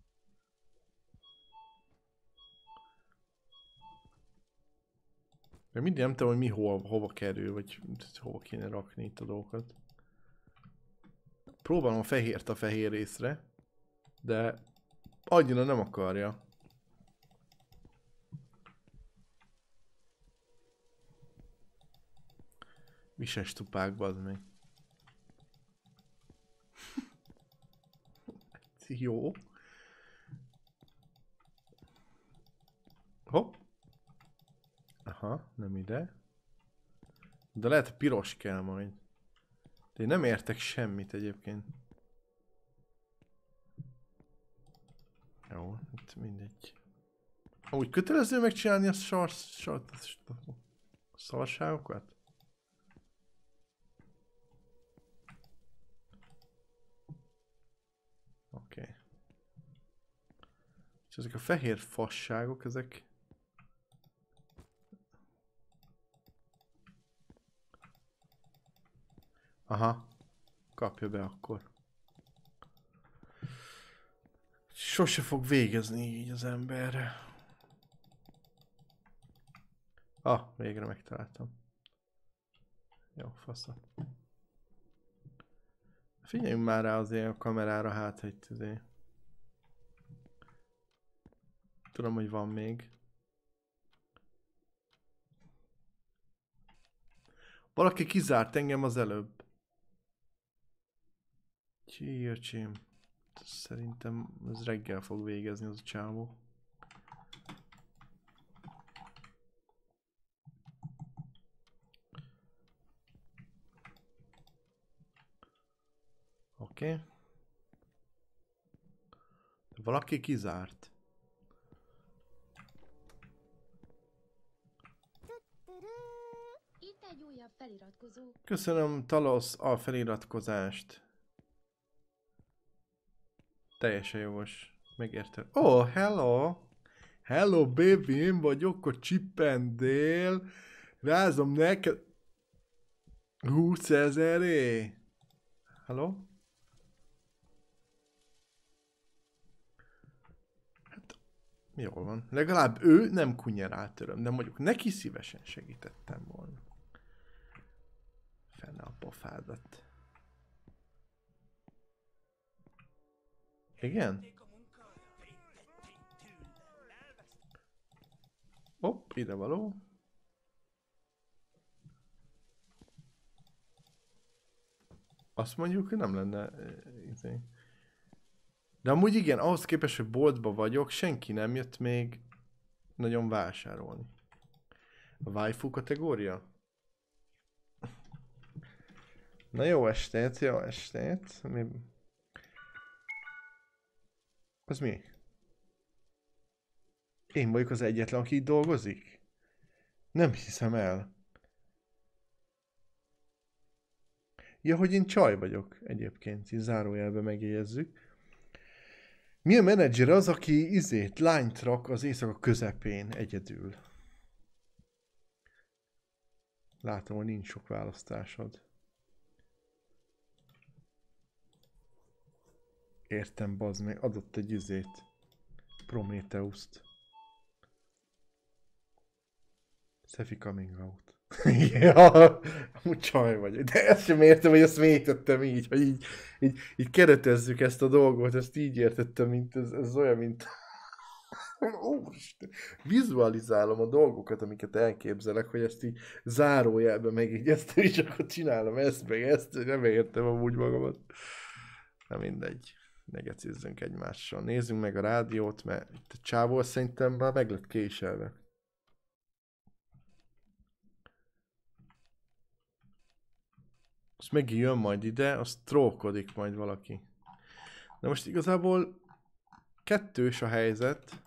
Mert mindig nem tudom, hogy mi hova kerül, vagy hova kéne rakni itt a dolgokat. Próbálom a fehért a fehér részre, de annyira nem akarja. Vises Tupák, bazd meg. Jó. Hopp. Aha, nem ide. De lehet piros kell majd. De én nem értek semmit egyébként. Jó, itt mindegy. Úgy kötelező megcsinálni a szarságokat? Oké. Okay. És ezek a fehér fasságok, ezek... Aha. Kapja be akkor. Sose fog végezni így az ember. Ah, végre megtaláltam. Jó, fasza. Figyeljünk már rá azért a kamerára, hát hogy azért... Tudom, hogy van még. Valaki kizárt engem az előbb. Csíjöcsém. Szerintem ez reggel fog végezni az a csávó. Oké. Okay. Valaki kizárt. Itt egy újabb feliratkozó. Köszönöm, Talos, a feliratkozást. Teljesen jogos. Megérted. Oh, hello! Hello, baby, én vagyok a Csipendél. Rázom neked 20 000-é. Hello? Hát, jól van. Legalább ő nem kunyerált töröm, de mondjuk neki szívesen segítettem volna. Fenne a pofádat. Igen? Hopp, ide való. Azt mondjuk, hogy nem lenne... De amúgy igen, ahhoz képest, hogy boltba vagyok, senki nem jött még nagyon vásárolni. A waifu kategória? Na jó estét, jó estét. Mi... Az mi? Én vagyok az egyetlen, aki itt dolgozik? Nem hiszem el. Ja, hogy én csaj vagyok egyébként, így zárójelben megjegyezzük. Mi a menedzser az, aki lányt rak az éjszaka közepén egyedül? Látom, hogy nincs sok választásod. Értem, bazd meg, adott egy Prometheus-t. Szefi coming out. Ja, amúgy csaj vagy. De ezt sem értem, hogy ezt miért tettem így, hogy így keretezzük ezt a dolgot, ezt így értettem, mint ez olyan, mint... Vizualizálom a dolgokat, amiket elképzelek, hogy ezt így zárójelben megjegyeztem, és akkor csinálom ezt, meg ezt, nem értem amúgy magamat. Na mindegy. Ne gecizzünk egymással. Nézzünk meg a rádiót, mert itt a csávó szerintem már meg lett késelve. Azt megint jön majd ide, azt trókodik majd valaki. De most igazából kettős a helyzet.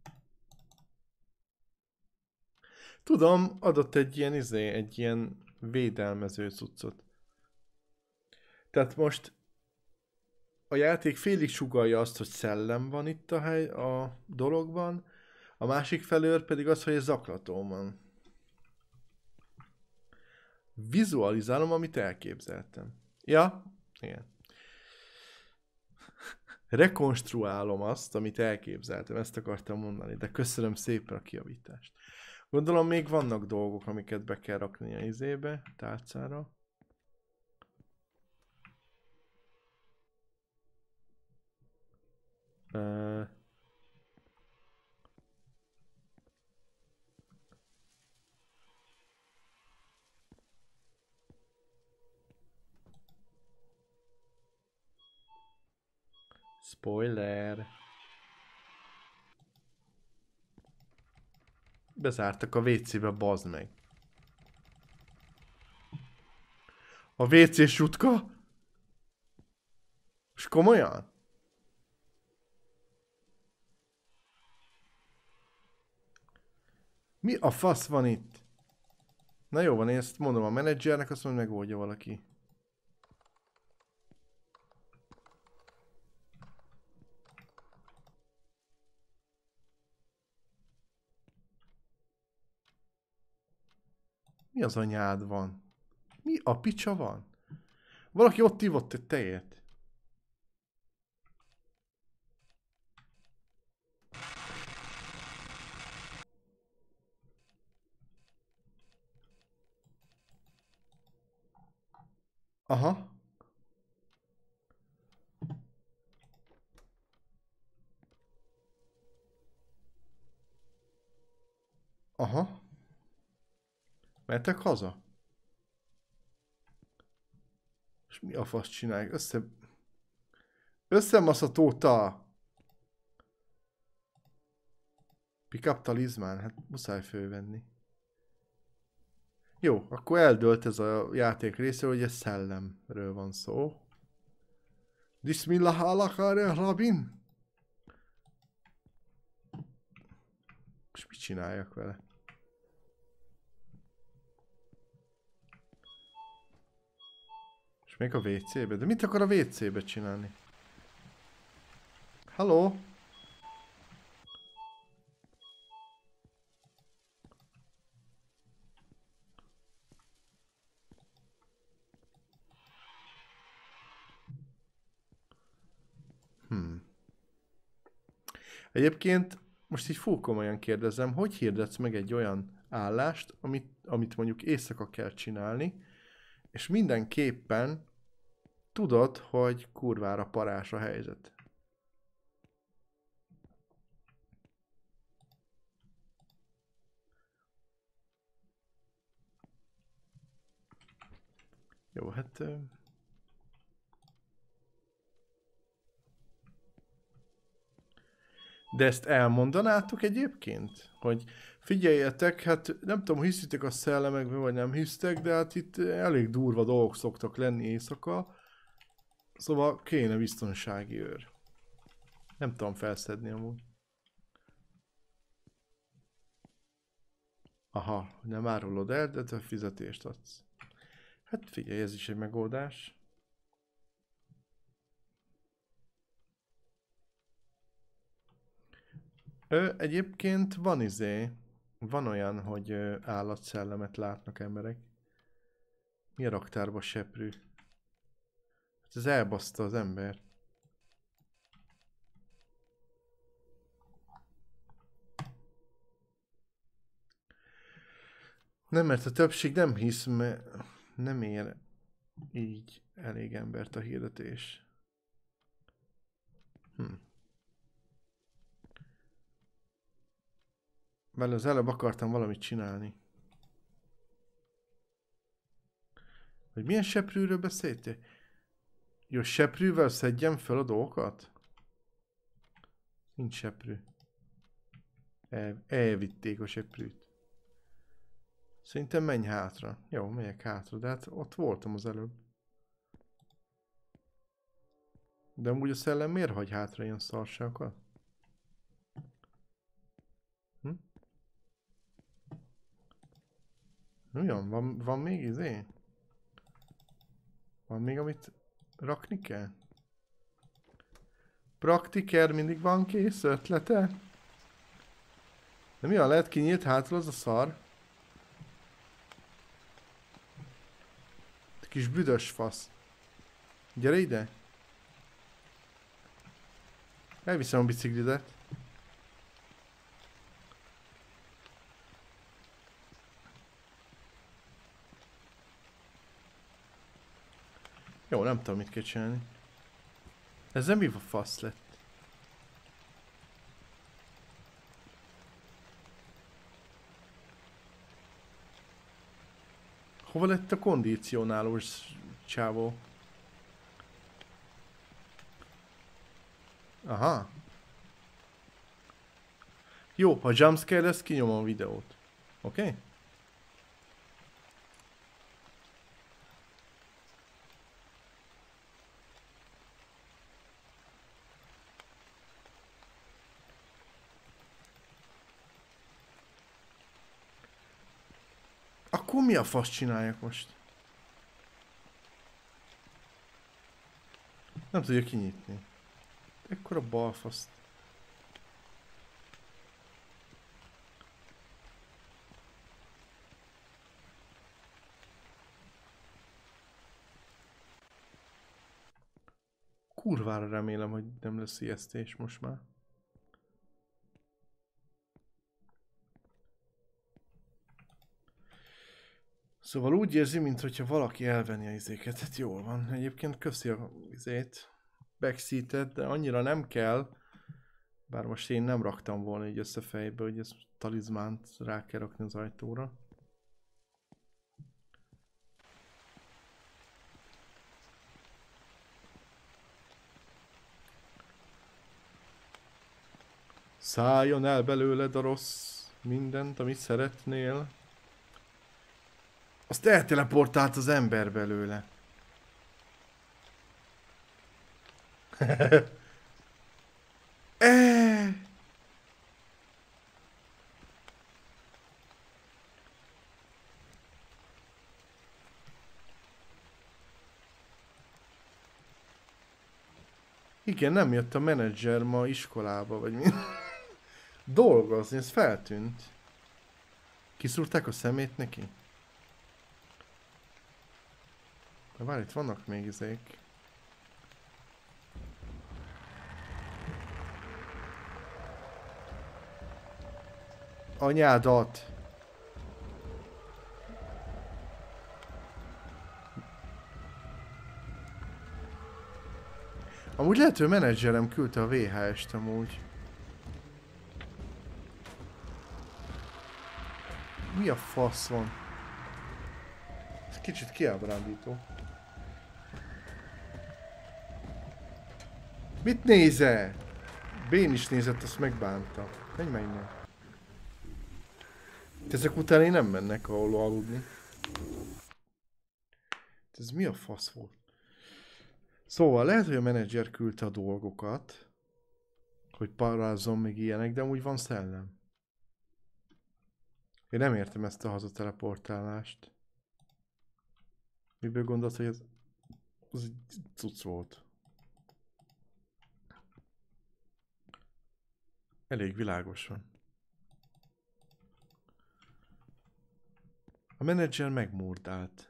Tudom, adott egy ilyen védelmező cuccot. Tehát most a játék félig sugallja azt, hogy szellem van itt a dologban, a másik felől pedig az, hogy egy zaklató van. Vizualizálom, amit elképzeltem. Ja, igen. Rekonstruálom azt, amit elképzeltem, ezt akartam mondani, de köszönöm szépen a kijavítást. Gondolom még vannak dolgok, amiket be kell rakni a izébe, tálcára. Spoiler. Bezártak a WC-be, bazd meg. A WC-s jutka? És komolyan? Mi a fasz van itt? Na jó van, én ezt mondom a menedzsernek, azt mondja, megoldja valaki. Mi az anyád van? Mi a picsa van? Valaki ott ivott egy tejet. Aha. Aha. Mehetek haza? És mi a fasz csinálják? Összemaszhatóta! Pickup talizmán? Hát muszáj fölvenni. Jó, akkor eldőlt ez a játék része, hogy ez szellemről van szó. Bismillah alakare Rabin? És mit csináljak vele? És még a WC-be? De mit akar a WC-be csinálni? Halló? Egyébként most így full komolyan kérdezem, hogy hirdetsz meg egy olyan állást, amit mondjuk éjszaka kell csinálni, és mindenképpen tudod, hogy kurvára parás a helyzet. Jó, hát... De ezt elmondanátok egyébként? Hogy figyeljetek, hát nem tudom, hiszitek a szellemekbe, vagy nem hisztek, de hát itt elég durva dolgok szoktak lenni éjszaka. Szóval kéne biztonsági őr. Nem tudom felszedni amúgy. Aha, nem árulod el, de te fizetést adsz. Hát figyelj, ez is egy megoldás. Egyébként van olyan, hogy állatszellemet látnak emberek. Mi a raktárba seprű? Hát ez elbaszta az ember. Nem, mert a többség nem hisz, mert nem ér így elég embert a hirdetés. Vele az előbb akartam valamit csinálni. Hogy milyen seprűről beszéltél? Jó, seprűvel szedjem fel a dolgokat? Nincs seprű. Elvitték a seprűt. Szerintem menj hátra. Jó, megyek hátra, de hát ott voltam az előbb. De amúgy a szellem miért hagy hátra ilyen szarságokat? Ugyan, van még izé? Van még amit rakni kell? Praktiker mindig van kész ötlete? De mi a lehet kinyílt hátul az a szar? Kis büdös fasz. Gyere ide. Elviszem a biciklidet. Jó, nem tudom mit kell csinálni. Ez nem mi a fasz lett? Hova lett a kondicionálós csávó? Aha. Jó, ha jumpscare lesz, kinyomom a videót. Oké? Okay? Akkor mi a fasz csináljak most? Nem tudja kinyitni. Ekkora balfaszt. Kurvára remélem, hogy nem lesz ijesztés most már. Szóval úgy érzi, mintha valaki elvenni a izéket. Hát jól van. Egyébként köszi a izét. Backseatet, de annyira nem kell. Bár most én nem raktam volna így összefejbe, hogy ez talizmánt rá kell rakni az ajtóra. Szálljon el belőled a rossz mindent, amit szeretnél. Azt elteleportált az ember belőle. Igen, nem jött a menedzser ma iskolába, vagy mi? Dolgozni, ez feltűnt. Kiszúrták a szemét neki? Na várj, itt vannak még izék. Anyádat! Amúgy lehet, hogy a menedzserem küldte a VHS-t amúgy. Mi a fasz van? Ez kicsit kiábrándító. Mit nézel? Bén is nézett, azt megbánta. Menj meg innen. Ezek után én nem mennek ahol aludni. Ez mi a fasz volt? Szóval lehet, hogy a menedzser küldte a dolgokat, hogy parázzon még ilyenek, de amúgy van szellem. Én nem értem ezt a hazateleportálást. Miből gondolt, hogy ez egy cucc volt? Elég világos van. A menedzser megmurdált.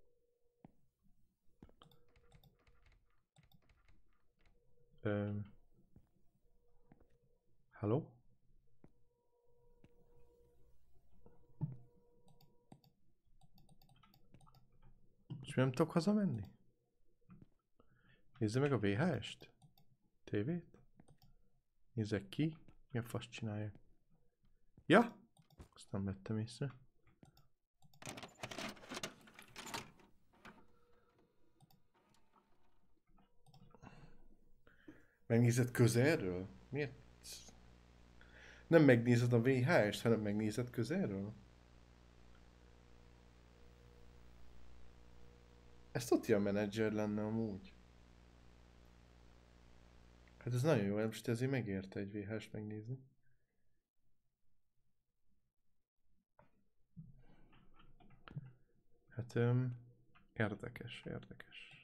Halló? És nem tudok hazamenni? Nézze meg a VHS-t? TV-t? Nézzek ki? Mi a fasz csinálja? Ja? Azt nem vettem észre. Megnézed közelről? Miért? Nem megnézed a VHS-t, hanem megnézed közelről? Ez tudja a menedzser lenne amúgy. Hát ez nagyon jó, most ezért megérte egy VHS-t megnézni. Hát érdekes, érdekes.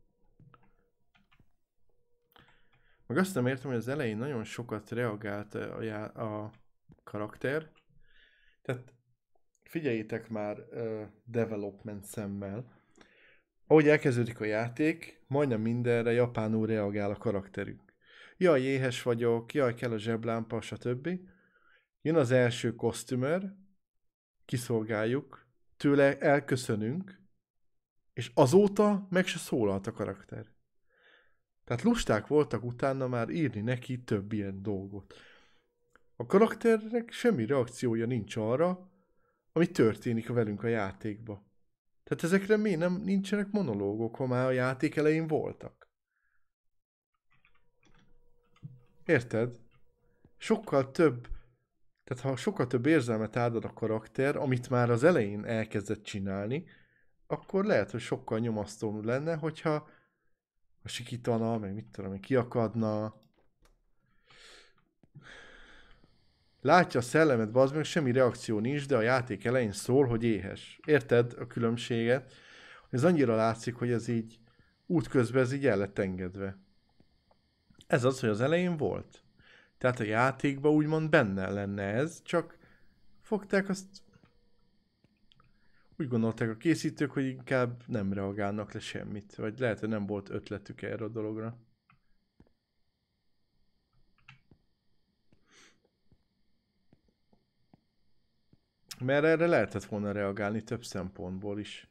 Meg azt nem értem, hogy az elején nagyon sokat reagált a karakter. Tehát figyeljétek már development szemmel. Ahogy elkezdődik a játék, majdnem mindenre japánul reagál a karakterünk. Jaj, éhes vagyok, jaj, kell a zseblámpa, stb. Jön az első kosztümer, kiszolgáljuk, tőle elköszönünk, és azóta meg se szólalt a karakter. Tehát lusták voltak utána már írni neki több ilyen dolgot. A karakternek semmi reakciója nincs arra, ami történik velünk a játékba. Tehát ezekre miért nem nincsenek monológok, ha már a játék elején voltak? Érted? Sokkal több, tehát ha sokkal több érzelmet áldod a karakter, amit már az elején elkezdett csinálni, akkor lehet, hogy sokkal nyomasztóbb lenne, hogyha sikítana, meg mit tudom, kiakadna. Látja a szellemet, bazd meg, semmi reakció nincs, de a játék elején szól, hogy éhes. Érted a különbséget? Ez annyira látszik, hogy ez így útközben ez így el lett engedve. Ez az, hogy az elején volt. Tehát a játékban úgymond benne lenne ez, csak fogták azt... Úgy gondolták a készítők, hogy inkább nem reagálnak le semmit. Vagy lehet, hogy nem volt ötletük erre a dologra. Mert erre lehetett volna reagálni több szempontból is.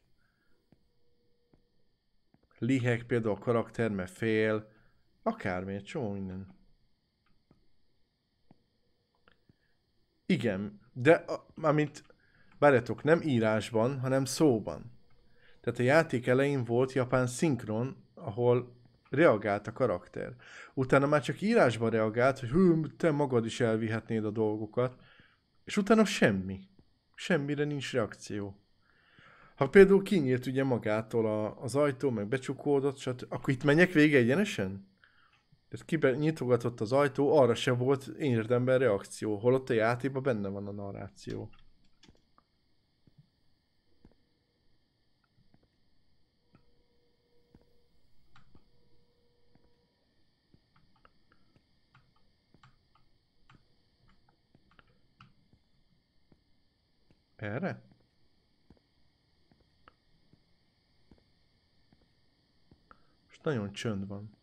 Liheg például a karakter, mert fél. Akármi, egy csomó minden. Igen, de amint várjatok, nem írásban, hanem szóban. Tehát a játék elején volt japán szinkron, ahol reagált a karakter. Utána már csak írásban reagált, hogy hű, te magad is elvihetnéd a dolgokat. És utána semmi. Semmire nincs reakció. Ha például kinyílt ugye magától az ajtó, meg becsukódott, akkor itt menjek végig egyenesen? Tehát nyitogatott az ajtó, arra se volt érdemben reakció, holott a játékban benne van a narráció. Erre? Most nagyon csönd van.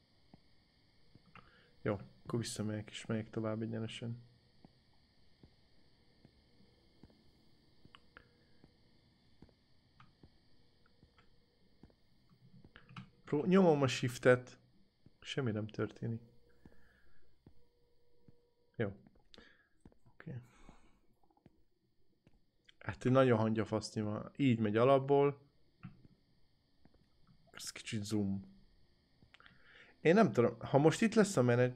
Jó, akkor visszamegyek és megyek tovább egyenesen. Nyomom a shiftet. Semmi nem történik. Jó. Oké. Okay. Hát nagyon hangyafaszni van. Így megy alapból. Ez kicsit zoom. Én nem tudom, ha most itt lesz a menet...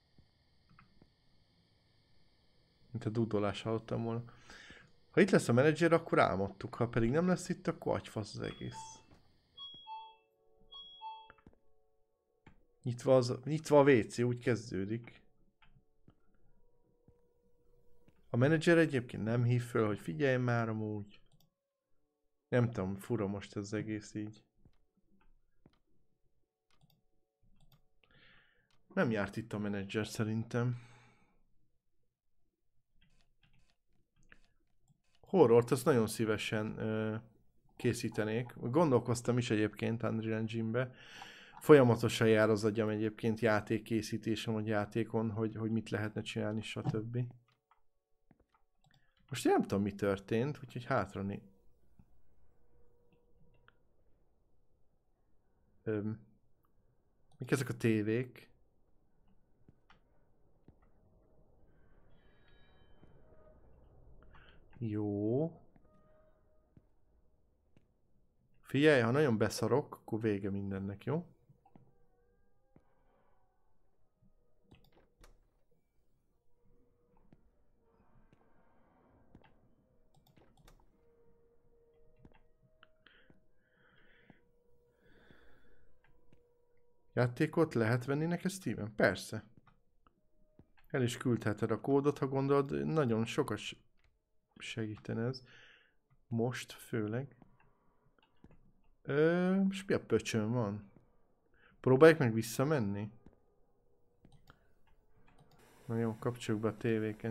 Mint a dudolás hallottam volna. Ha itt lesz a menedzser, akkor álmodtuk. Ha pedig nem lesz itt, akkor agyfasz az egész. Nyitva a WC, úgy kezdődik. A menedzser egyébként nem hív föl, hogy figyelj már amúgy. Nem tudom, fura most ez az egész így. Nem járt itt a menedzser szerintem. Horrort azt nagyon szívesen készítenék. Gondolkoztam is egyébként Unreal Engine-be. Folyamatosan jár az agyam egyébként játékkészítésem, vagy játékon, hogy mit lehetne csinálni, stb. Most én nem tudom, mi történt, úgyhogy hátrané... Mik ezek a tévék? Jó. Figyelj, ha nagyon beszarok, akkor vége mindennek, jó? Játékot lehet venni neked, Steven? Persze. El is küldheted a kódot, ha gondolod, nagyon sokat segítene ez. Most főleg. És mi a pöcsön van? Próbáljuk meg visszamenni? Na jó, kapcsoljuk be a tévéket.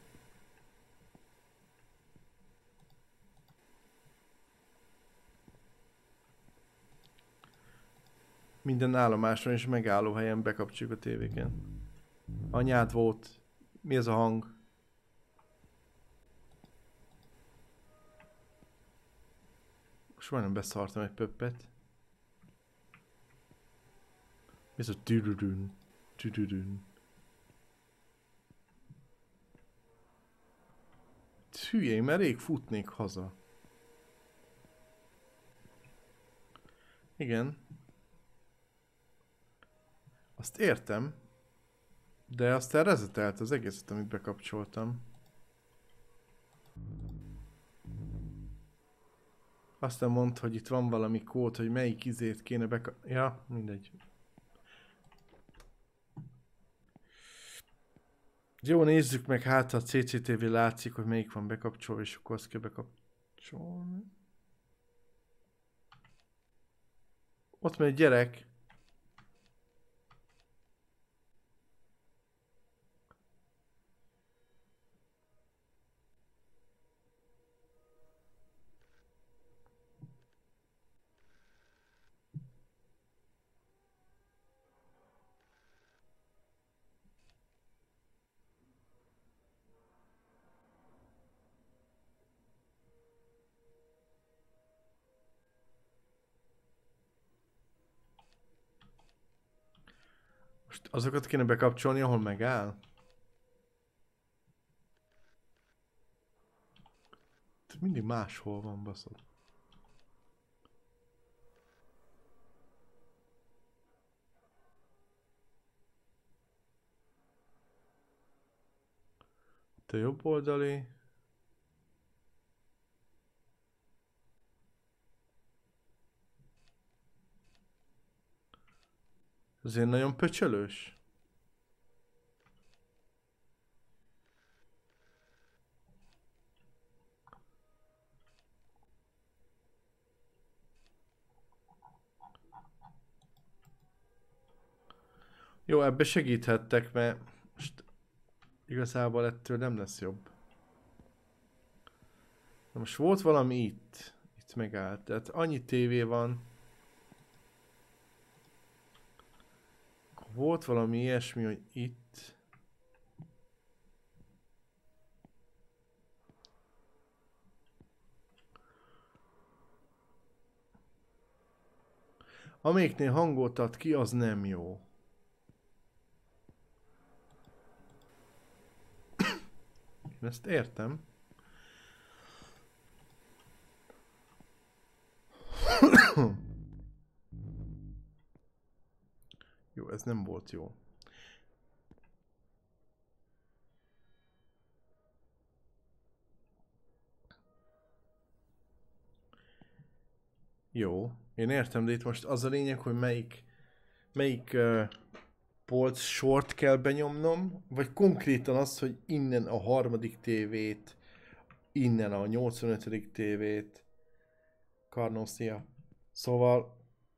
Minden állomáson és megállóhelyen bekapcsoljuk a tévéket. Anyád volt. Mi ez a hang? Most majdnem beszartam egy pöppet. Mi ez a tüdüdün? Tüdüdün. Hülyé, mert rég futnék haza. Igen. Azt értem. De aztán rezetelt az egészet, amit bekapcsoltam. Aztán mondta, hogy itt van valami kód, hogy melyik izét kéne ja, mindegy. Jó, nézzük meg, hát a CCTV látszik, hogy melyik van bekapcsolva, és akkor azt kell bekapcsolni. Ott megy egy gyerek. Most azokat kéne bekapcsolni, ahol megáll. Mindig máshol van, baszod. Itt a jobb oldali. Azért nagyon pöcsölős. Jó, ebbe segíthettek, mert most igazából ettől nem lesz jobb. Na most volt valami itt. Itt megállt. Tehát annyi tévé van. Volt valami ilyesmi, hogy itt. Amelyiknél hangot ad ki, az nem jó. Én ezt értem. Jó, ez nem volt jó. Jó, én értem, de itt most az a lényeg, hogy melyik polc sort kell benyomnom, vagy konkrétan az, hogy innen a harmadik tévét, innen a 85. tévét, Karnószia. Szóval,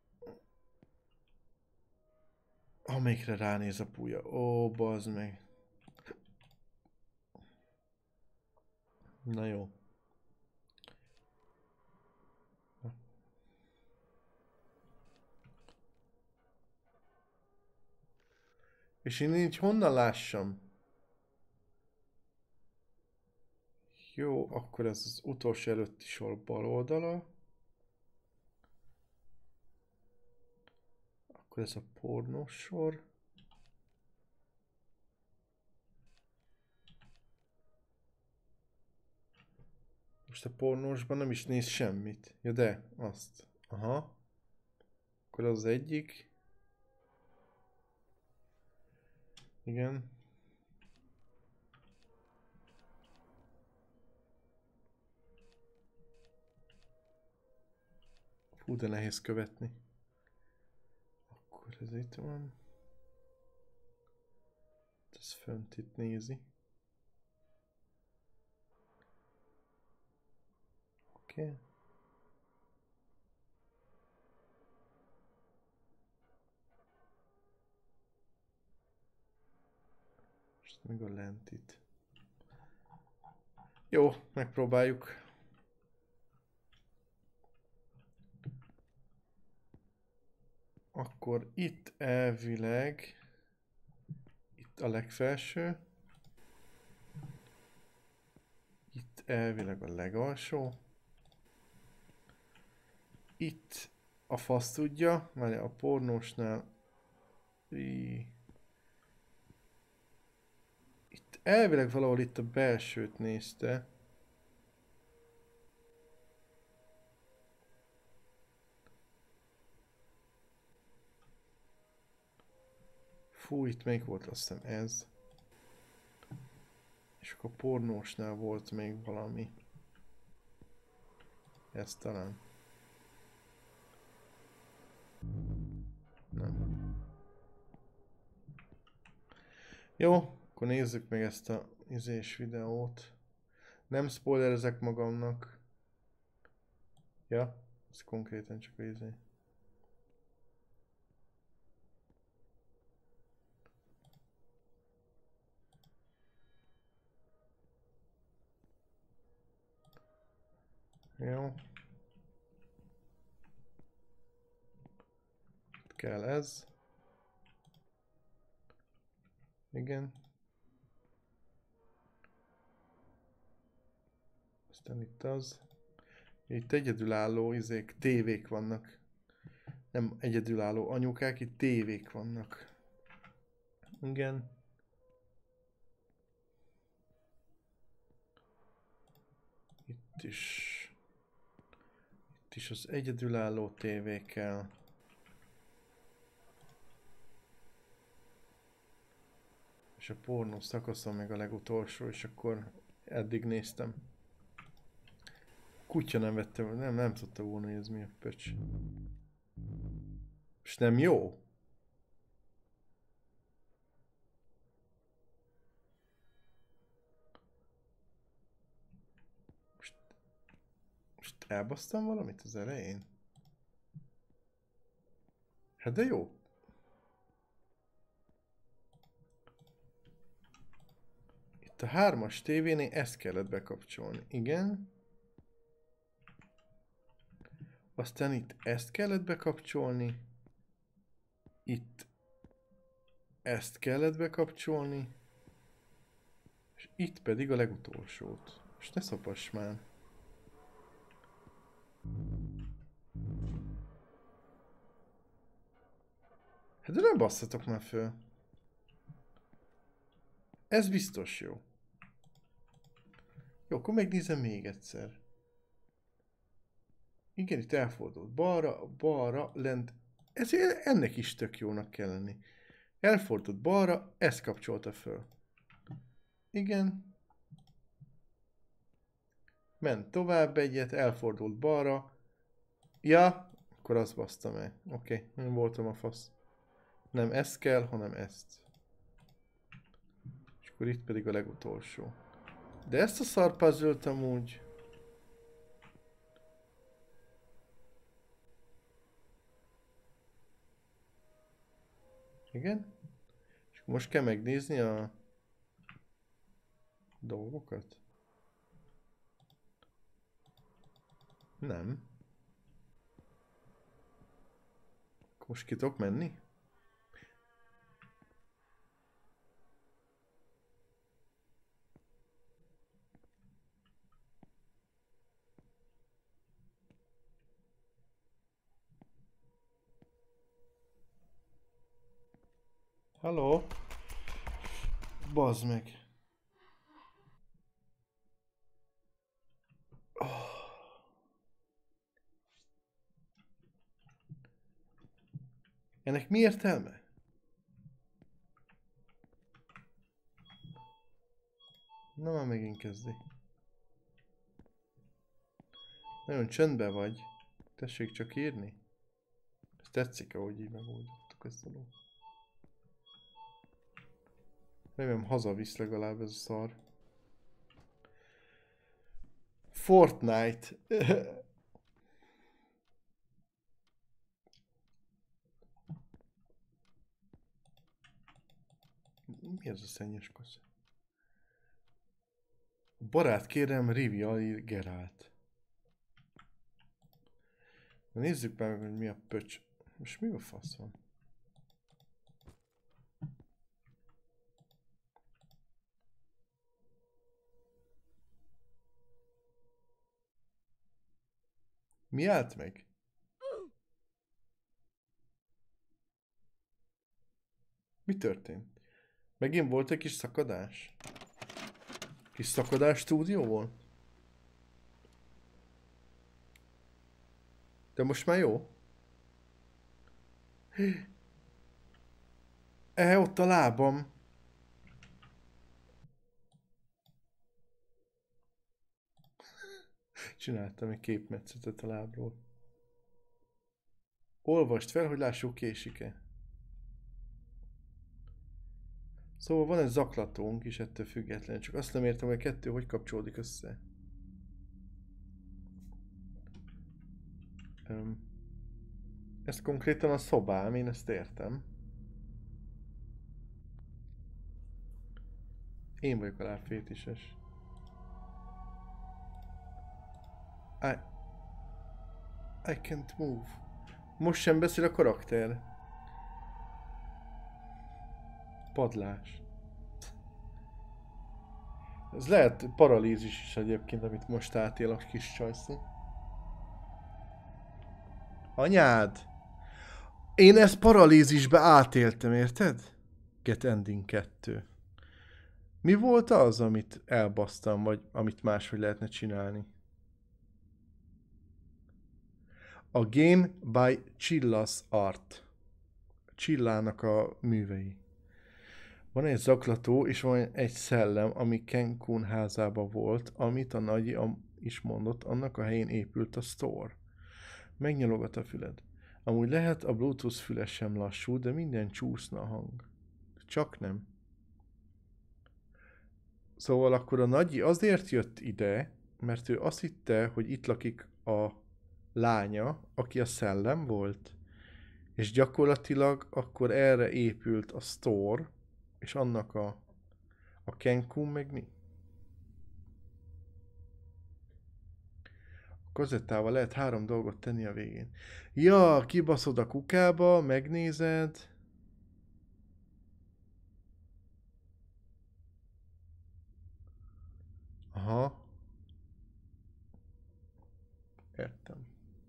amelyikre ránéz a púja, ó, bazd meg. Na jó. És én így honnan lássam? Jó, akkor ez az utolsó előtti sor bal oldala. Akkor ez a pornós sor. Most a pornósban nem is néz semmit. Ja de, azt. Aha. Akkor az egyik. Igen. Fú, de nehéz követni. Akkor ez itt van. Ez fönt itt nézi. Oké. Okay. Most még a lent itt. Jó, megpróbáljuk. Akkor itt elvileg itt a legfelső. Itt elvileg a legalsó. Itt a fasz tudja, mert a pornósnál itt elvileg valahol itt a belsőt nézte. Fú, itt még volt, azt hiszem ez. És akkor a pornósnál volt még valami. Ez talán. Nem. Jó, akkor nézzük meg ezt a izés videót. Nem spoilerezek magamnak. Ja, ez konkrétan csak a izé. Jó. Itt kell ez. Igen. Aztán itt az. Itt egyedülálló izék, tévék vannak. Nem egyedülálló anyukák, itt tévék vannak. Igen. Itt is az egyedülálló tévékkel. És a pornó szakaszon meg a legutolsó, és akkor eddig néztem. Kutya nem vettem, nem tudta volna, hogy ez mi a pöcs. És nem jó? Most elbasztam valamit az elején? Hát de jó. Itt a 3-as tévénél ezt kellett bekapcsolni. Igen. Aztán itt ezt kellett bekapcsolni. Itt ezt kellett bekapcsolni. És itt pedig a legutolsót. És ne szopass már. Hát de nem basszatok már föl. Ez biztos jó. Jó, akkor megnézem még egyszer. Igen, itt elfordult. Balra, balra, lent. Ez ennek is tök jónak kell lenni. Elfordult balra, ezt kapcsolta föl. Igen. Ment tovább egyet, elfordult balra. Ja, akkor azt basztam el. Oké, nem voltam a fasz. Nem ezt kell, hanem ezt. És akkor itt pedig a legutolsó. De ezt a szar puzzle-t amúgy... Igen? És most kell megnézni a dolgokat? Nem. Most ki tudok menni? Halló? Bazd meg. Ennek mi értelme? Na már megint kezdi. Nagyon csöndbe vagy. Tessék csak írni. Ez tetszik, ahogy így megoldottuk ezt a dolgot. Remélem hazavisz legalább ez a szar. Fortnite. Mi ez a szennyes kosz? Barát kérem, Rivial Gerált. Nézzük meg, hogy mi a pöcs. Most mi a fasz van? Mi állt meg? Mi történt? Megint volt egy kis szakadás? Kis szakadás stúdió volt? De most már jó? Ott a lábam. Csináltam egy képmetszetet a lábról. Olvasd fel, hogy lássuk, késik-e. Szóval van egy zaklatónk is ettől függetlenül, csak azt nem értem, hogy a kettő hogy kapcsolódik össze. Ez konkrétan a szobám, én ezt értem. Én vagyok a lábfétises. I can't move. Most sem beszél a karakter. Padlás. Ez lehet paralízis is egyébként, amit most átél a kis csajszó. Anyád! Én ezt paralízisbe átéltem, érted? Get Ending 2. Mi volt az, amit elbasztam, vagy amit máshogy lehetne csinálni? A Game by Chillas Art. Csillának a művei. Van egy zaklató, és van egy szellem, ami Cancún házában volt, amit a nagyi is mondott, annak a helyén épült a store. Megnyalogat a füled. Amúgy lehet a Bluetooth füles sem lassú, de minden csúszna a hang. Csak nem. Szóval akkor a nagyi azért jött ide, mert ő azt hitte, hogy itt lakik a lánya, aki a szellem volt. És gyakorlatilag akkor erre épült a store, és annak a Cancún meg mi? kazettával lehet 3 dolgot tenni a végén. Ja, kibaszod a kukába, megnézed. Aha. Értem.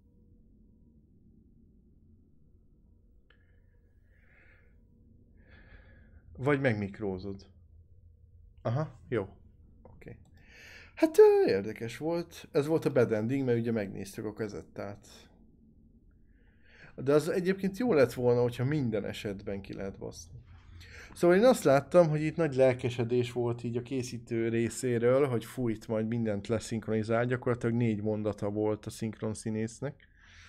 Vagy megmikrózod. Aha, jó. Oké. Hát érdekes volt. Ez volt a bad ending, mert ugye megnéztük a kazettát. De az egyébként jó lett volna, hogyha minden esetben ki lehet baszni. Szóval én azt láttam, hogy itt nagy lelkesedés volt így a készítő részéről, hogy fújt majd mindent leszinkronizál. Gyakorlatilag 4 mondata volt a szinkron színésznek.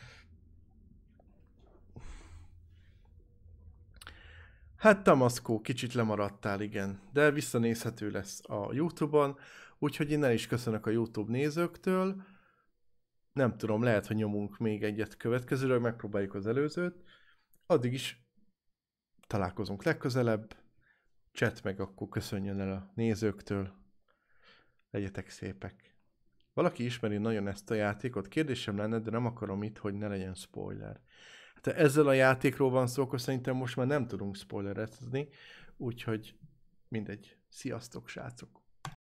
Hát Tamaszkó, kicsit lemaradtál, igen, de visszanézhető lesz a YouTube-on, úgyhogy én el is köszönök a YouTube nézőktől. Nem tudom, lehet, hogy nyomunk még egyet következőről, megpróbáljuk az előzőt. Addig is találkozunk legközelebb. Chat meg akkor köszönjön el a nézőktől. Legyetek szépek. Valaki ismeri nagyon ezt a játékot? Kérdésem lenne, de nem akarom itt, hogy ne legyen spoiler. Hát ha ezzel a játékról van szó, akkor szerintem most már nem tudunk spoilerezni, úgyhogy mindegy. Sziasztok, srácok!